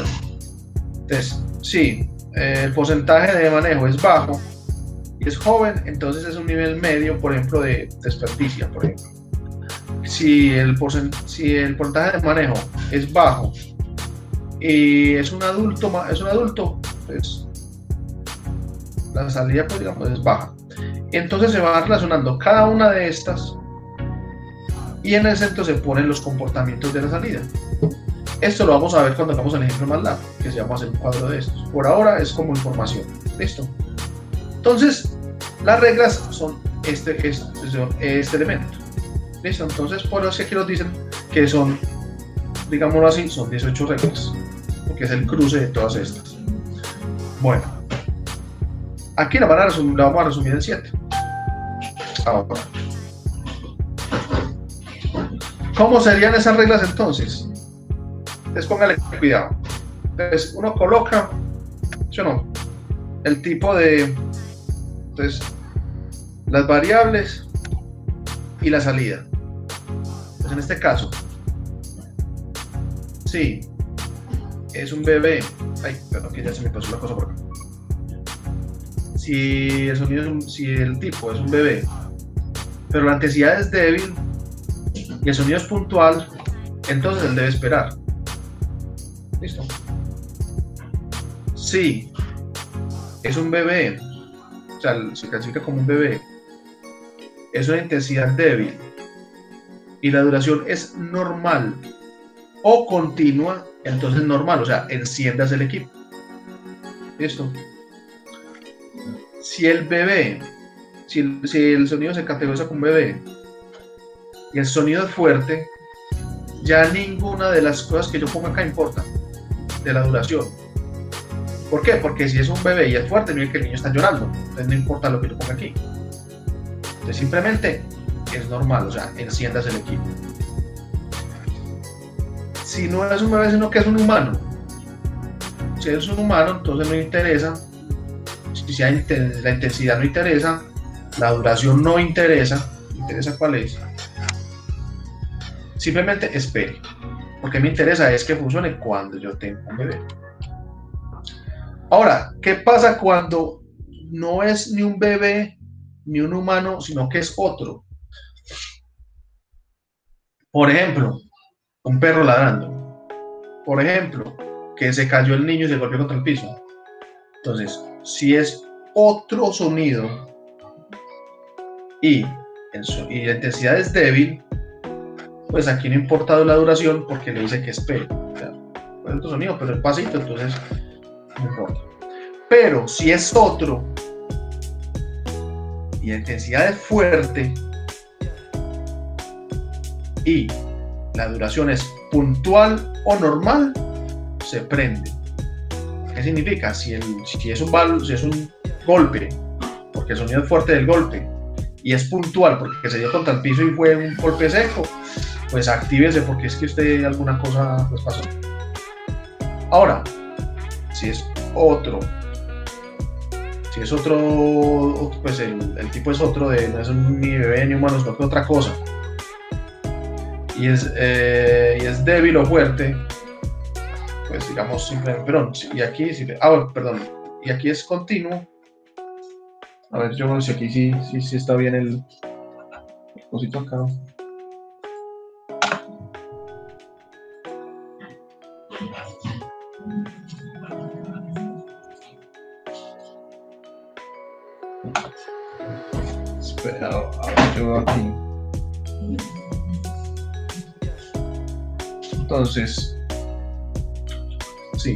sí, el porcentaje de manejo es bajo y es joven, entonces es un nivel medio, por ejemplo, de desperdicia, por ejemplo. Si el porcentaje de manejo es bajo y es un adulto, pues la salida, pues, digamos, es baja. Entonces se va relacionando cada una de estas y en el centro se ponen los comportamientos de la salida. Esto lo vamos a ver cuando hagamos el ejemplo más largo, que se llama hacer un cuadro de estos. Por ahora es como información. ¿Listo? Entonces, las reglas son este elemento. ¿Listo? Entonces, por eso es que aquí nos dicen que son, digámoslo así, son 18 reglas, porque es el cruce de todas estas. Bueno, aquí la vamos a resumir en 7. Ahora, ¿cómo serían esas reglas entonces? Entonces, póngale cuidado. Entonces, uno coloca, ¿sí o no? El tipo de, entonces, las variables y la salida. Pues en este caso, sí, es un bebé. Ay, perdón, que ya se me pasó la cosa por acá. Si el tipo es un bebé, pero la intensidad es débil y el sonido es puntual, entonces él debe esperar. ¿Listo? Si es un bebé, o sea, se clasifica como un bebé, es una intensidad débil y la duración es normal o continua, entonces normal, o sea, enciendas el equipo. ¿Listo? si el bebé, si el sonido se categoriza como bebé y el sonido es fuerte, ya ninguna de las cosas que yo ponga acá importa de la duración. ¿Por qué? Porque si es un bebé y es fuerte, no es que el niño está llorando, entonces no importa lo que yo ponga aquí. Entonces simplemente es normal, o sea, enciendas el equipo. Si no es un bebé, sino que es un humano. Si es un humano, entonces no interesa. Si la intensidad no interesa, la duración no interesa. ¿Interesa cuál es? Simplemente espere. Porque me interesa es que funcione cuando yo tengo un bebé. Ahora, ¿qué pasa cuando no es ni un bebé ni un humano, sino que es otro? Por ejemplo, un perro ladrando. Por ejemplo, que se cayó el niño y se golpeó contra el piso. Entonces, si es otro sonido y la intensidad es débil, pues aquí no importa la duración porque le dice que espere. O sea, es otro sonido, pero el pasito, entonces no importa. Pero si es otro y la intensidad es fuerte y la duración es puntual o normal, se prende. ¿Qué significa? Si es un golpe, porque el sonido es fuerte del golpe, y es puntual porque se dio contra el piso y fue un golpe seco, pues actívese porque es que usted alguna cosa pues pasó. Ahora, si es otro, pues el tipo es otro, no es ni bebé ni humano, sino que otra cosa, y es débil o fuerte, pues digamos simplemente, perdón, y aquí y aquí es continuo. A ver, yo no sé si aquí sí está bien el cosito acá. Espera, a ver, yo aquí. Entonces, sí.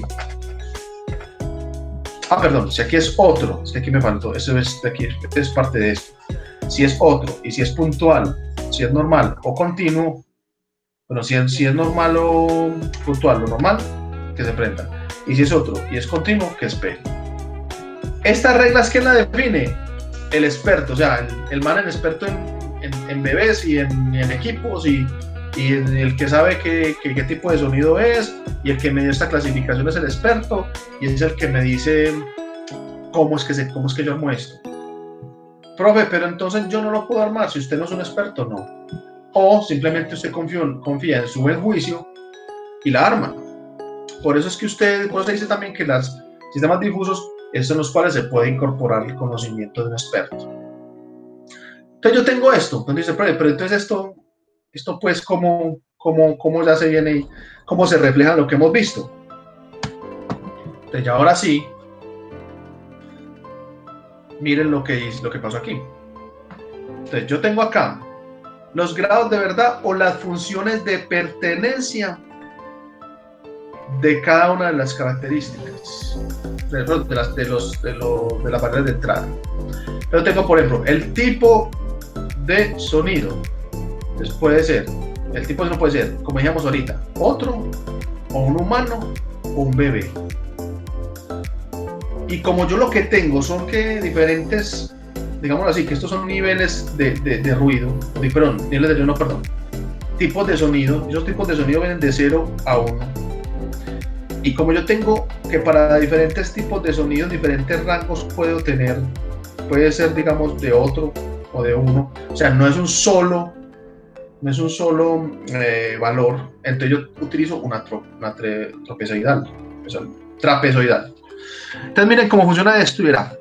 Perdón, si aquí es otro, es que aquí me faltó, eso es de aquí, es parte de esto. Si es otro y si es puntual, si es normal o continuo, bueno, si es normal o puntual, lo normal, que se prenda. Y si es otro y es continuo, que espere. Estas reglas, ¿quién la define? El experto, o sea, el man, el experto en bebés y en equipos y el que sabe qué tipo de sonido es, y el que me dio esta clasificación es el experto, y es el que me dice cómo es que yo armo esto. Profe, pero entonces yo no lo puedo armar, si usted no es un experto, no. O simplemente usted confía en su buen juicio y la arma. Por eso es que por eso dice también que los sistemas difusos es en los cuales se puede incorporar el conocimiento de un experto. Entonces yo tengo esto, entonces dice, pero entonces esto pues cómo ya se viene y cómo se refleja en lo que hemos visto. Entonces ya ahora sí, miren lo que pasó aquí. Entonces yo tengo acá los grados de verdad o las funciones de pertenencia de cada una de las características de las barreras de entrada. Pero tengo, por ejemplo, el tipo de sonido. Entonces puede ser, el tipo de sonido puede ser, como decíamos ahorita, otro, o un humano, o un bebé. Y como yo lo que tengo son que diferentes, digámoslo así, que estos son niveles de ruido, tipos de sonido. Esos tipos de sonido vienen de 0 a 1. Y como yo tengo que para diferentes tipos de sonidos, diferentes rangos puede ser, digamos, de otro o de uno. O sea, no es un solo valor. Entonces yo utilizo una trapezoidal. Entonces miren cómo funciona esto y verá.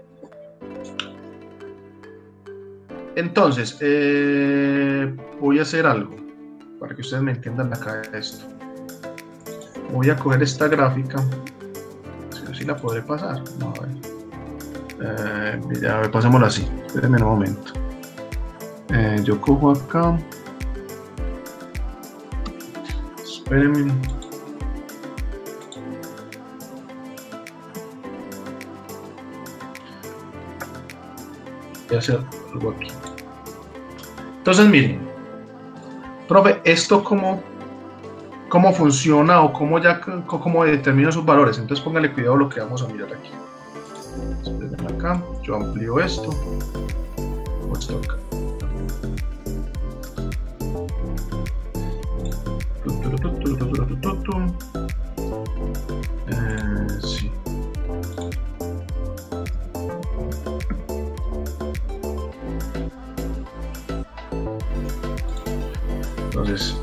Entonces, voy a hacer algo para que ustedes me entiendan acá esto. Voy a coger esta gráfica. Si la podré pasar. No, a ver, pasémosla así. Espérenme un momento. Yo cojo acá. Espérenme. voy a hacer algo aquí. Entonces, miren, profe, ¿esto cómo funciona o cómo determina sus valores? Entonces, póngale cuidado a lo que vamos a mirar aquí. Entonces, acá, yo amplío esto. Esto acá. Sí. Entonces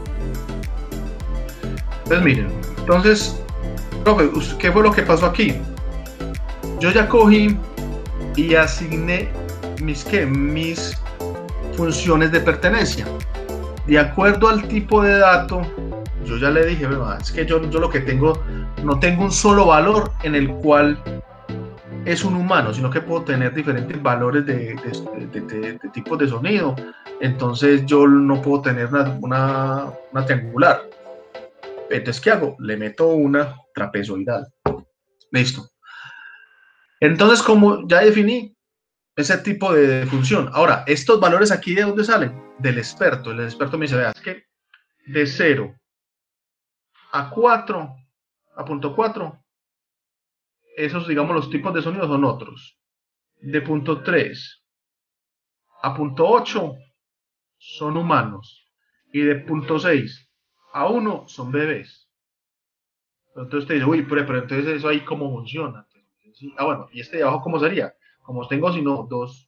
miren, entonces, profe, ¿qué fue lo que pasó aquí? Yo ya cogí y asigné mis funciones de pertenencia. De acuerdo al tipo de dato, yo ya le dije, es que yo lo que tengo, no tengo un solo valor en el cual es un humano, sino que puedo tener diferentes valores de tipos de sonido. Entonces yo no puedo tener una triangular. Entonces, ¿qué hago? Le meto una trapezoidal. Listo. Entonces, como ya definí ese tipo de función. Ahora, estos valores aquí, ¿de dónde salen? Del experto. El experto me dice, vea, es que de 0 a 4, a punto 4, esos, digamos, los tipos de sonidos son otros. De punto 3 a punto 8 son humanos. Y de punto 6 a 1 son bebés. Entonces te dice, uy, pero entonces eso ahí cómo funciona. Ah, bueno, y este de abajo cómo sería. Como tengo sino dos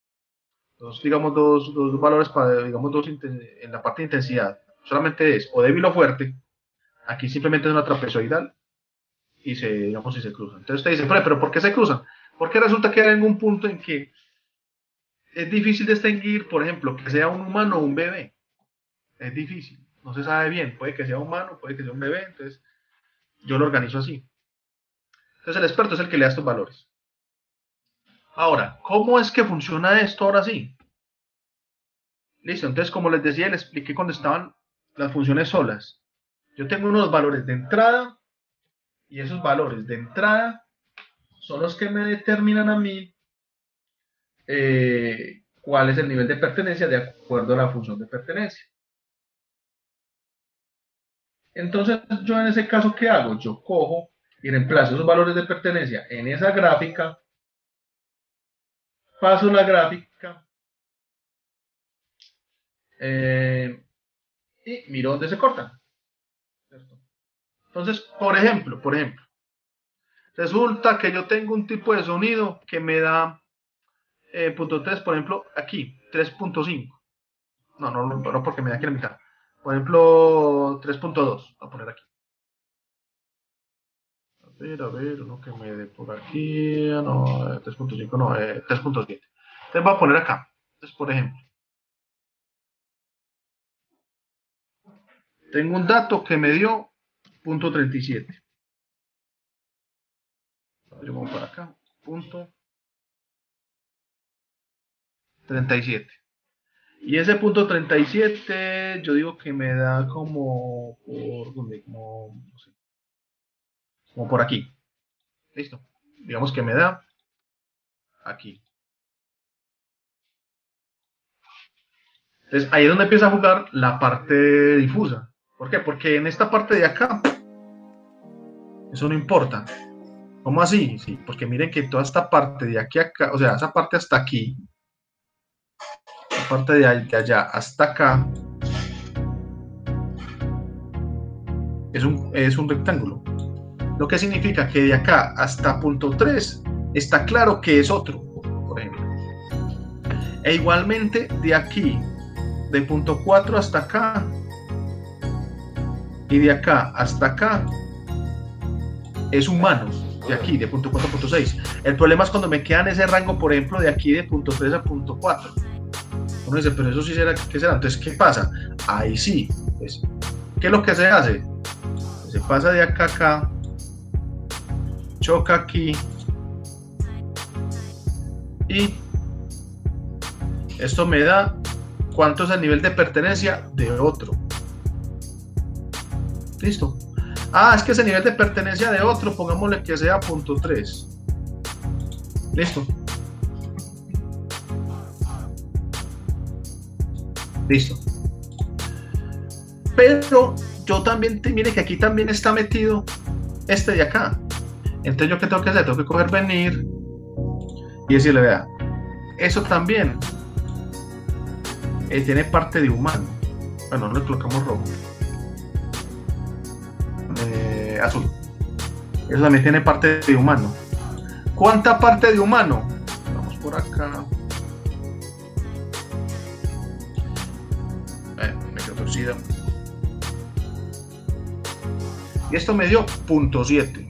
valores para, digamos, en la parte de intensidad. Solamente es o débil o fuerte. Aquí simplemente es una trapezoidal y se cruzan. Entonces te dice, pero ¿por qué se cruzan? Porque resulta que hay algún punto en que es difícil distinguir, por ejemplo, que sea un humano o un bebé. Es difícil. No se sabe bien. Puede que sea humano, puede que sea un bebé. Entonces yo lo organizo así. Entonces el experto es el que le da estos valores. Ahora, ¿cómo es que funciona esto ahora sí? Listo, entonces como les decía, les expliqué cuando estaban las funciones solas. Yo tengo unos valores de entrada y esos valores de entrada son los que me determinan a mí cuál es el nivel de pertenencia de acuerdo a la función de pertenencia. Entonces yo en ese caso, ¿qué hago? Yo cojo y reemplazo esos valores de pertenencia en esa gráfica, paso la gráfica y miro dónde se cortan. Entonces, por ejemplo, resulta que yo tengo un tipo de sonido que me da punto 3, por ejemplo, aquí, 3.5. No, porque me da aquí la mitad. Por ejemplo, 3.2. Voy a poner aquí. A ver, uno que me dé por aquí. No, 3.5, no, 3.7. Entonces voy a poner acá. Entonces, por ejemplo, tengo un dato que me dio punto 37. Vamos para acá. Punto 37. Y ese punto 37, yo digo que me da como por donde, como por aquí. Listo. Digamos que me da aquí. Entonces ahí es donde empieza a jugar la parte difusa. ¿Por qué? Porque en esta parte de acá, eso no importa. ¿Cómo así? Sí, porque miren que toda esta parte de aquí a acá, o sea, esa parte hasta aquí, la parte de allá hasta acá, es un rectángulo. Lo que significa que de acá hasta punto 3 está claro que es otro, por ejemplo. E igualmente de aquí, de punto 4 hasta acá, y de acá hasta acá, es humanos. De aquí, de punto 4 a punto 6. El problema es cuando me quedan ese rango, por ejemplo, de aquí de punto 3 a punto 4. Uno dice, pero eso sí será, ¿qué será? Entonces, ¿qué pasa? Ahí sí. Pues, ¿qué es lo que se hace? Se pasa de acá a acá, choca aquí, y esto me da cuánto es el nivel de pertenencia de otro. Listo. Ah, es que ese nivel de pertenencia de otro, pongámosle que sea punto 3. Listo. Listo. Pero yo también, mire que aquí también está metido este de acá. Entonces, ¿yo qué tengo que hacer? Tengo que coger, venir y decirle, vea, eso también tiene parte de humano. Bueno, no le colocamos rojo. Azul. Eso también tiene parte de humano. ¿Cuánta parte de humano? Vamos por acá. Me quedo torcido. Y esto me dio 0.7.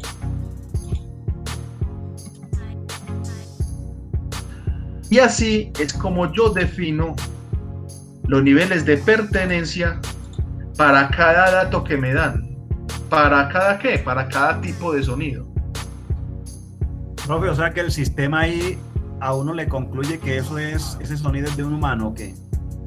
Y así es como yo defino los niveles de pertenencia para cada dato que me dan. ¿Para cada qué? Para cada tipo de sonido. Profe, o sea que el sistema ahí a uno le concluye que ese sonido es de un humano, ¿o qué?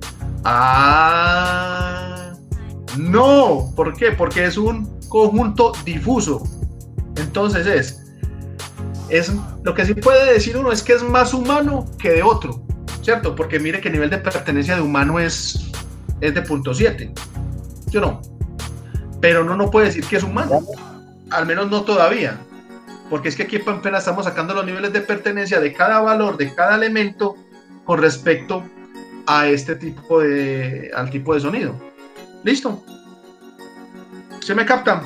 No, ¿por qué? Porque es un conjunto difuso. Entonces es lo que sí puede decir uno es que es más humano que de otro, ¿cierto? Porque mire que el nivel de pertenencia de humano es de 0.7, ¿sí o no? Pero no puede decir que es humano, al menos no todavía, porque es que aquí apenas estamos sacando los niveles de pertenencia de cada valor, de cada elemento con respecto a este tipo al tipo de sonido. ¿Listo? ¿Se me captan?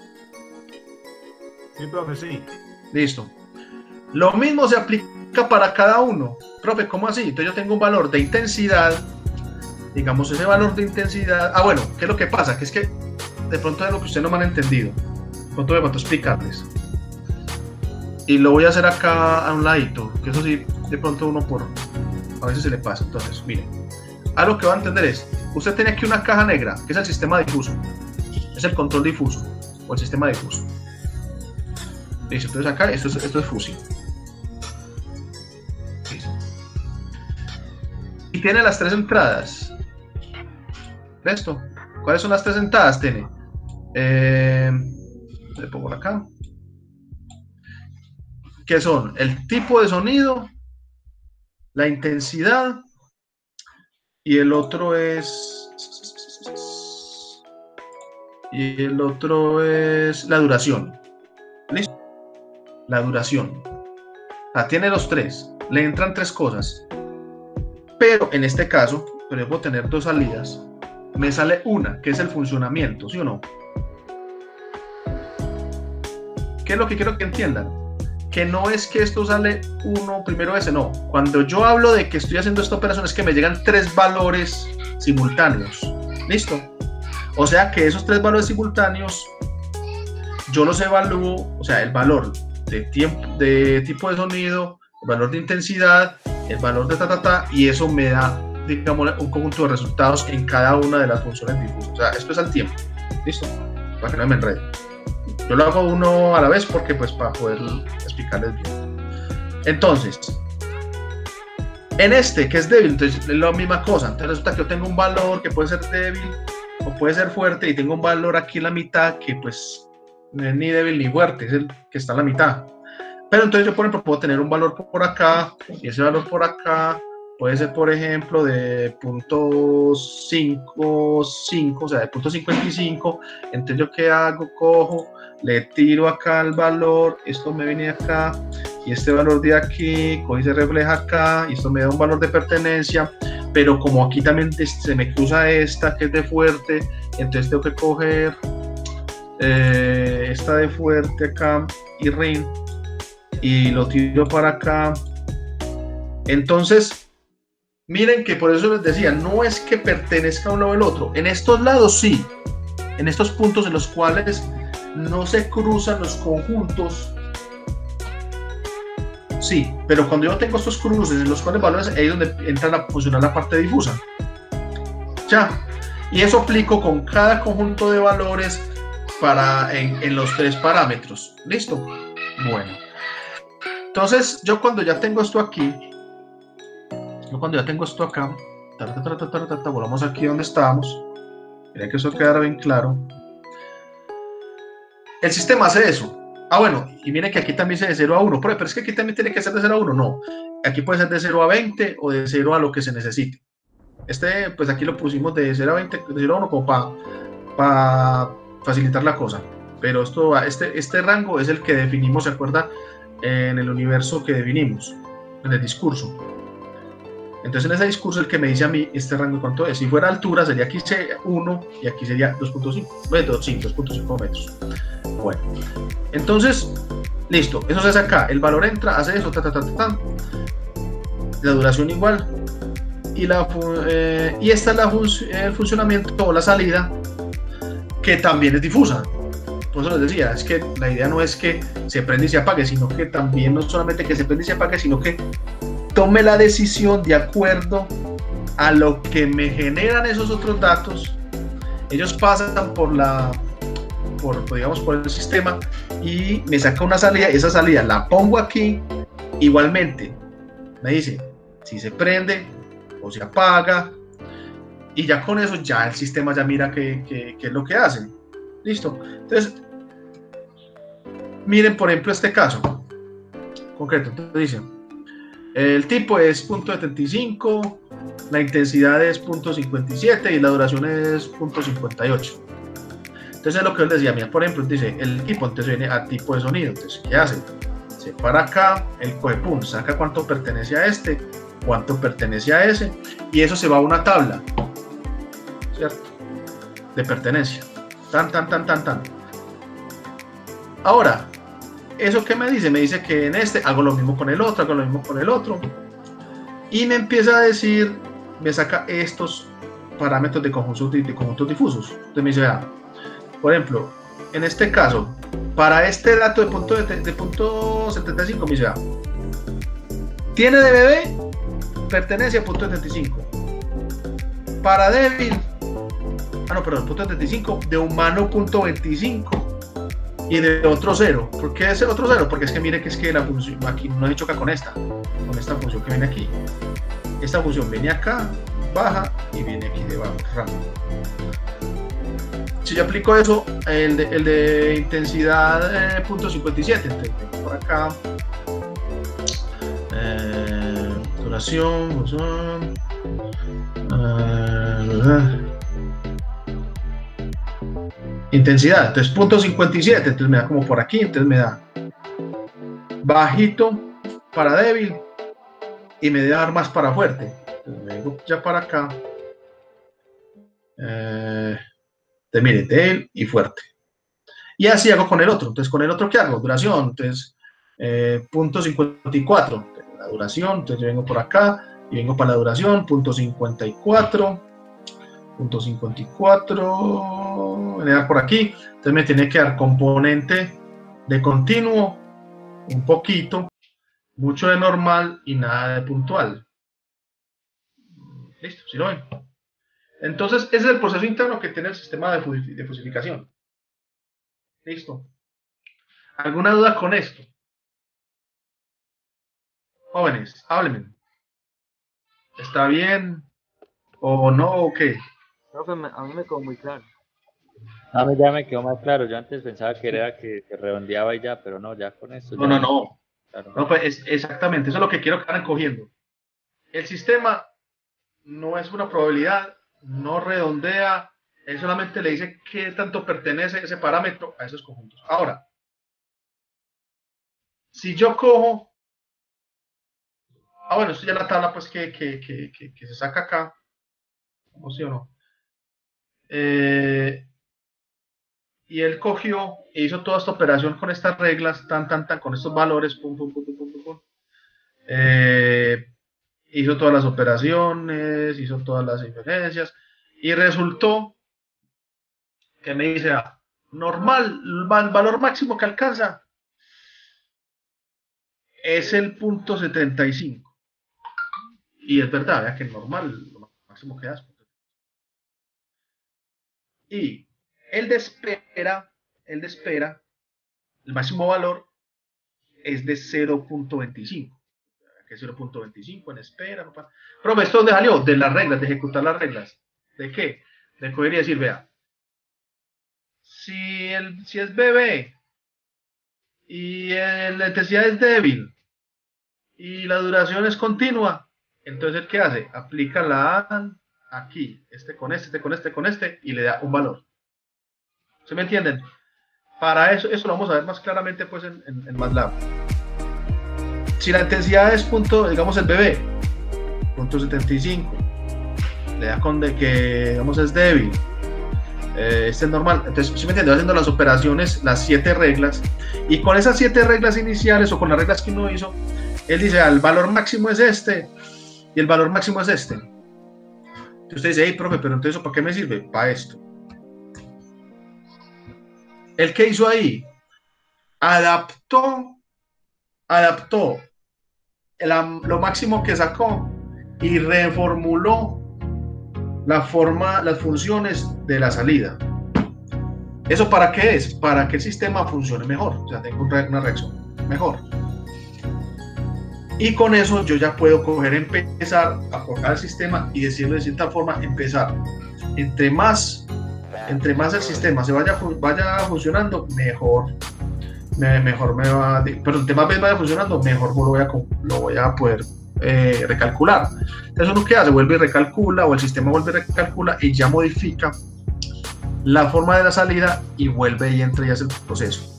Sí, profe, sí. Listo. Lo mismo se aplica para cada uno. Profe, ¿cómo así? Entonces yo tengo un valor de intensidad, digamos ese valor de intensidad. Bueno, ¿qué es lo que pasa? Que es que de pronto es lo que ustedes no me han entendido. De pronto me faltó explicarles. Y lo voy a hacer acá a un ladito, que eso sí, de pronto uno a veces se le pasa. Entonces, miren, lo que va a entender es, usted tiene aquí una caja negra, que es el sistema difuso. Es el control difuso, o el sistema difuso. Listo, entonces acá esto es fusio. Y tiene las 3 entradas. ¿Listo? ¿Cuáles son las 3 entradas? Tiene. Le pongo acá. Que son el tipo de sonido, la intensidad, y el otro es. Y el otro es la duración. ¿Listo? La duración. Tiene los 3. Le entran 3 cosas. Pero en este caso, pero yo puedo tener 2 salidas. Me sale una, que es el funcionamiento, ¿sí o no? ¿Qué es lo que quiero que entiendan? Que no es que esto sale uno, primero ese, no. Cuando yo hablo de que estoy haciendo esta operación es que me llegan 3 valores simultáneos. ¿Listo? O sea que esos 3 valores simultáneos yo los evalúo, o sea, el valor de tipo de sonido, el valor de intensidad, el valor de y eso me da, digamos, un conjunto de resultados en cada una de las funciones difusas. O sea, esto es al tiempo. ¿Listo? Para que no me enrede. Yo lo hago uno a la vez porque, pues, para poder explicarles bien. Entonces, en este, que es débil, entonces es la misma cosa. Entonces resulta que yo tengo un valor que puede ser débil o puede ser fuerte, y tengo un valor aquí en la mitad que, pues, no es ni débil ni fuerte, es el que está en la mitad. Pero entonces yo, por ejemplo, puedo tener un valor por acá, y ese valor por acá puede ser, por ejemplo, de 0.55, o sea, de 0.55. Entonces, ¿yo qué hago? Cojo, le tiro acá el valor, esto me viene acá, y este valor de aquí, coge y se refleja acá, y esto me da un valor de pertenencia. Pero como aquí también se me cruza esta, que es de fuerte, entonces tengo que coger esta de fuerte acá, y rin, y lo tiro para acá. Entonces, miren que por eso les decía, no es que pertenezca a un lado o el otro. En estos lados sí, en estos puntos en los cuales no se cruzan los conjuntos, sí, pero cuando yo tengo estos cruces en los cuales valores, ahí es donde entra a funcionar la parte difusa. Ya, y eso aplico con cada conjunto de valores en los 3 parámetros. ¿Listo? Bueno. Entonces, yo cuando ya tengo esto aquí, acá, volvamos aquí donde estábamos. Miren que eso quedará bien claro. El sistema hace eso. Bueno, y miren que aquí también dice de 0 a 1, pero es que aquí también tiene que ser de 0 a 1, no. Aquí puede ser de 0 a 20 o de 0 a lo que se necesite. pues aquí lo pusimos de 0 a 20, de 0 a 1 como para facilitar la cosa. Pero este rango es el que definimos, ¿se acuerda? En el universo que definimos, en el discurso. Entonces en ese discurso el que me dice a mí este rango cuánto es. Si fuera altura sería aquí 1 y aquí sería 2.5, 2.5 metros. Bueno, entonces, listo, eso se hace acá, el valor entra, hace eso, la duración igual, y esta es el funcionamiento o la salida, que también es difusa. Por eso les decía, es que la idea no es que se prenda y se apague, sino que también no solamente que se prenda y se apague, sino que tome la decisión de acuerdo a lo que me generan esos otros datos. Ellos pasan por el sistema y me saca una salida, y esa salida la pongo aquí. Igualmente me dice si se prende o se apaga, y ya con eso ya el sistema ya mira qué es lo que hace. Listo. Entonces miren por ejemplo este caso concreto. Entonces dice, el tipo es 0.75, la intensidad es 0.57 y la duración es 0.58. Entonces es lo que yo les decía, mira, por ejemplo, dice el tipo, entonces viene a tipo de sonido. Entonces, ¿qué hace? Se para acá, él coge, pum, saca cuánto pertenece a este, cuánto pertenece a ese, y eso se va a una tabla, ¿cierto? De pertenencia. Tan. Ahora, ¿eso qué me dice? Me dice que en este hago lo mismo con el otro, hago lo mismo con el otro, y me empieza a decir, me saca estos parámetros de conjuntos difusos. Entonces me dice, vea, por ejemplo, en este caso, para este dato de punto 75, me dice, tiene de bebé, pertenece a punto 75. Para débil, punto 75, de humano punto 25 y de otro 0. ¿Por qué es el otro 0? Porque es que mire que es que la función aquí no se choca con esta función que viene aquí. Esta función viene acá, baja y viene aquí debajo, rango. Si yo aplico eso, el de intensidad 0.57, entonces por acá, duración, intensidad, entonces 0.57, entonces me da como por aquí, entonces me da bajito para débil y me debe dar más para fuerte. Entonces me vengo ya para acá. Mire, débil y fuerte. Y así hago con el otro. Entonces, ¿con el otro qué hago? Duración. Entonces, 0.54. La duración. Entonces, yo vengo por acá y vengo para la duración. 0.54. 0.54. Venir por aquí. Entonces, me tiene que dar componente de continuo, un poquito, mucho de normal y nada de puntual. Listo, ¿sí lo ven? Entonces, ese es el proceso interno que tiene el sistema de fusificación. Listo. ¿Alguna duda con esto? Jóvenes, háblenme. ¿Está bien o no o qué? Profe, a mí me quedó muy claro. A mí ya me quedó más claro. Yo antes pensaba que era que se redondeaba y ya, pero no, ya con esto. No. Claro. No, pues exactamente, eso es lo que quiero que vayan cogiendo. El sistema no es una probabilidad, no redondea, él solamente le dice qué tanto pertenece ese parámetro a esos conjuntos. Ahora, si yo cojo, bueno, esto ya es la tabla pues que se saca acá, ¿cómo sí o no? Y él cogió e hizo toda esta operación con estas reglas, con estos valores, pum. Hizo todas las operaciones, hizo todas las inferencias, y resultó que me dice, normal, el valor máximo que alcanza es el 0.75. Y es verdad, vea que normal, lo máximo que da es 0.75. Y el de espera, el máximo valor es de 0.25. Que es 0.25 en espera. Pero ¿esto dónde salió? De las reglas, de ejecutar las reglas. ¿De qué? De coger y decir, vea, si es bebé y la intensidad es débil y la duración es continua, entonces ¿qué hace? Aplica la aquí, este con este, con este, y le da un valor. ¿Sí me entienden? Para eso lo vamos a ver más claramente pues en MATLAB. Si la intensidad es punto, digamos el BB, punto 75, le da con de que, digamos, es débil, este es normal. Entonces, ¿sí me entiendes? Haciendo las operaciones, las 7 reglas, y con esas 7 reglas iniciales, o con las reglas que uno hizo, él dice, el valor máximo es este, y el valor máximo es este. Entonces usted dice, hey, profe, pero entonces, ¿para qué me sirve? Para esto. ¿El qué hizo ahí? Adaptó lo máximo que sacó y reformuló las funciones de la salida. ¿Eso para qué es? Para que el sistema funcione mejor, o sea, tenga una reacción mejor. Y con eso yo ya puedo empezar a forzar el sistema y decirlo de cierta forma, empezar. Entre más el sistema se vaya funcionando, mejor me va, pero entre más veces vaya funcionando, mejor lo voy a poder recalcular. Entonces uno que hace, vuelve y recalcula, o el sistema vuelve y recalcula y ya modifica la forma de la salida y vuelve y entra y hace el proceso.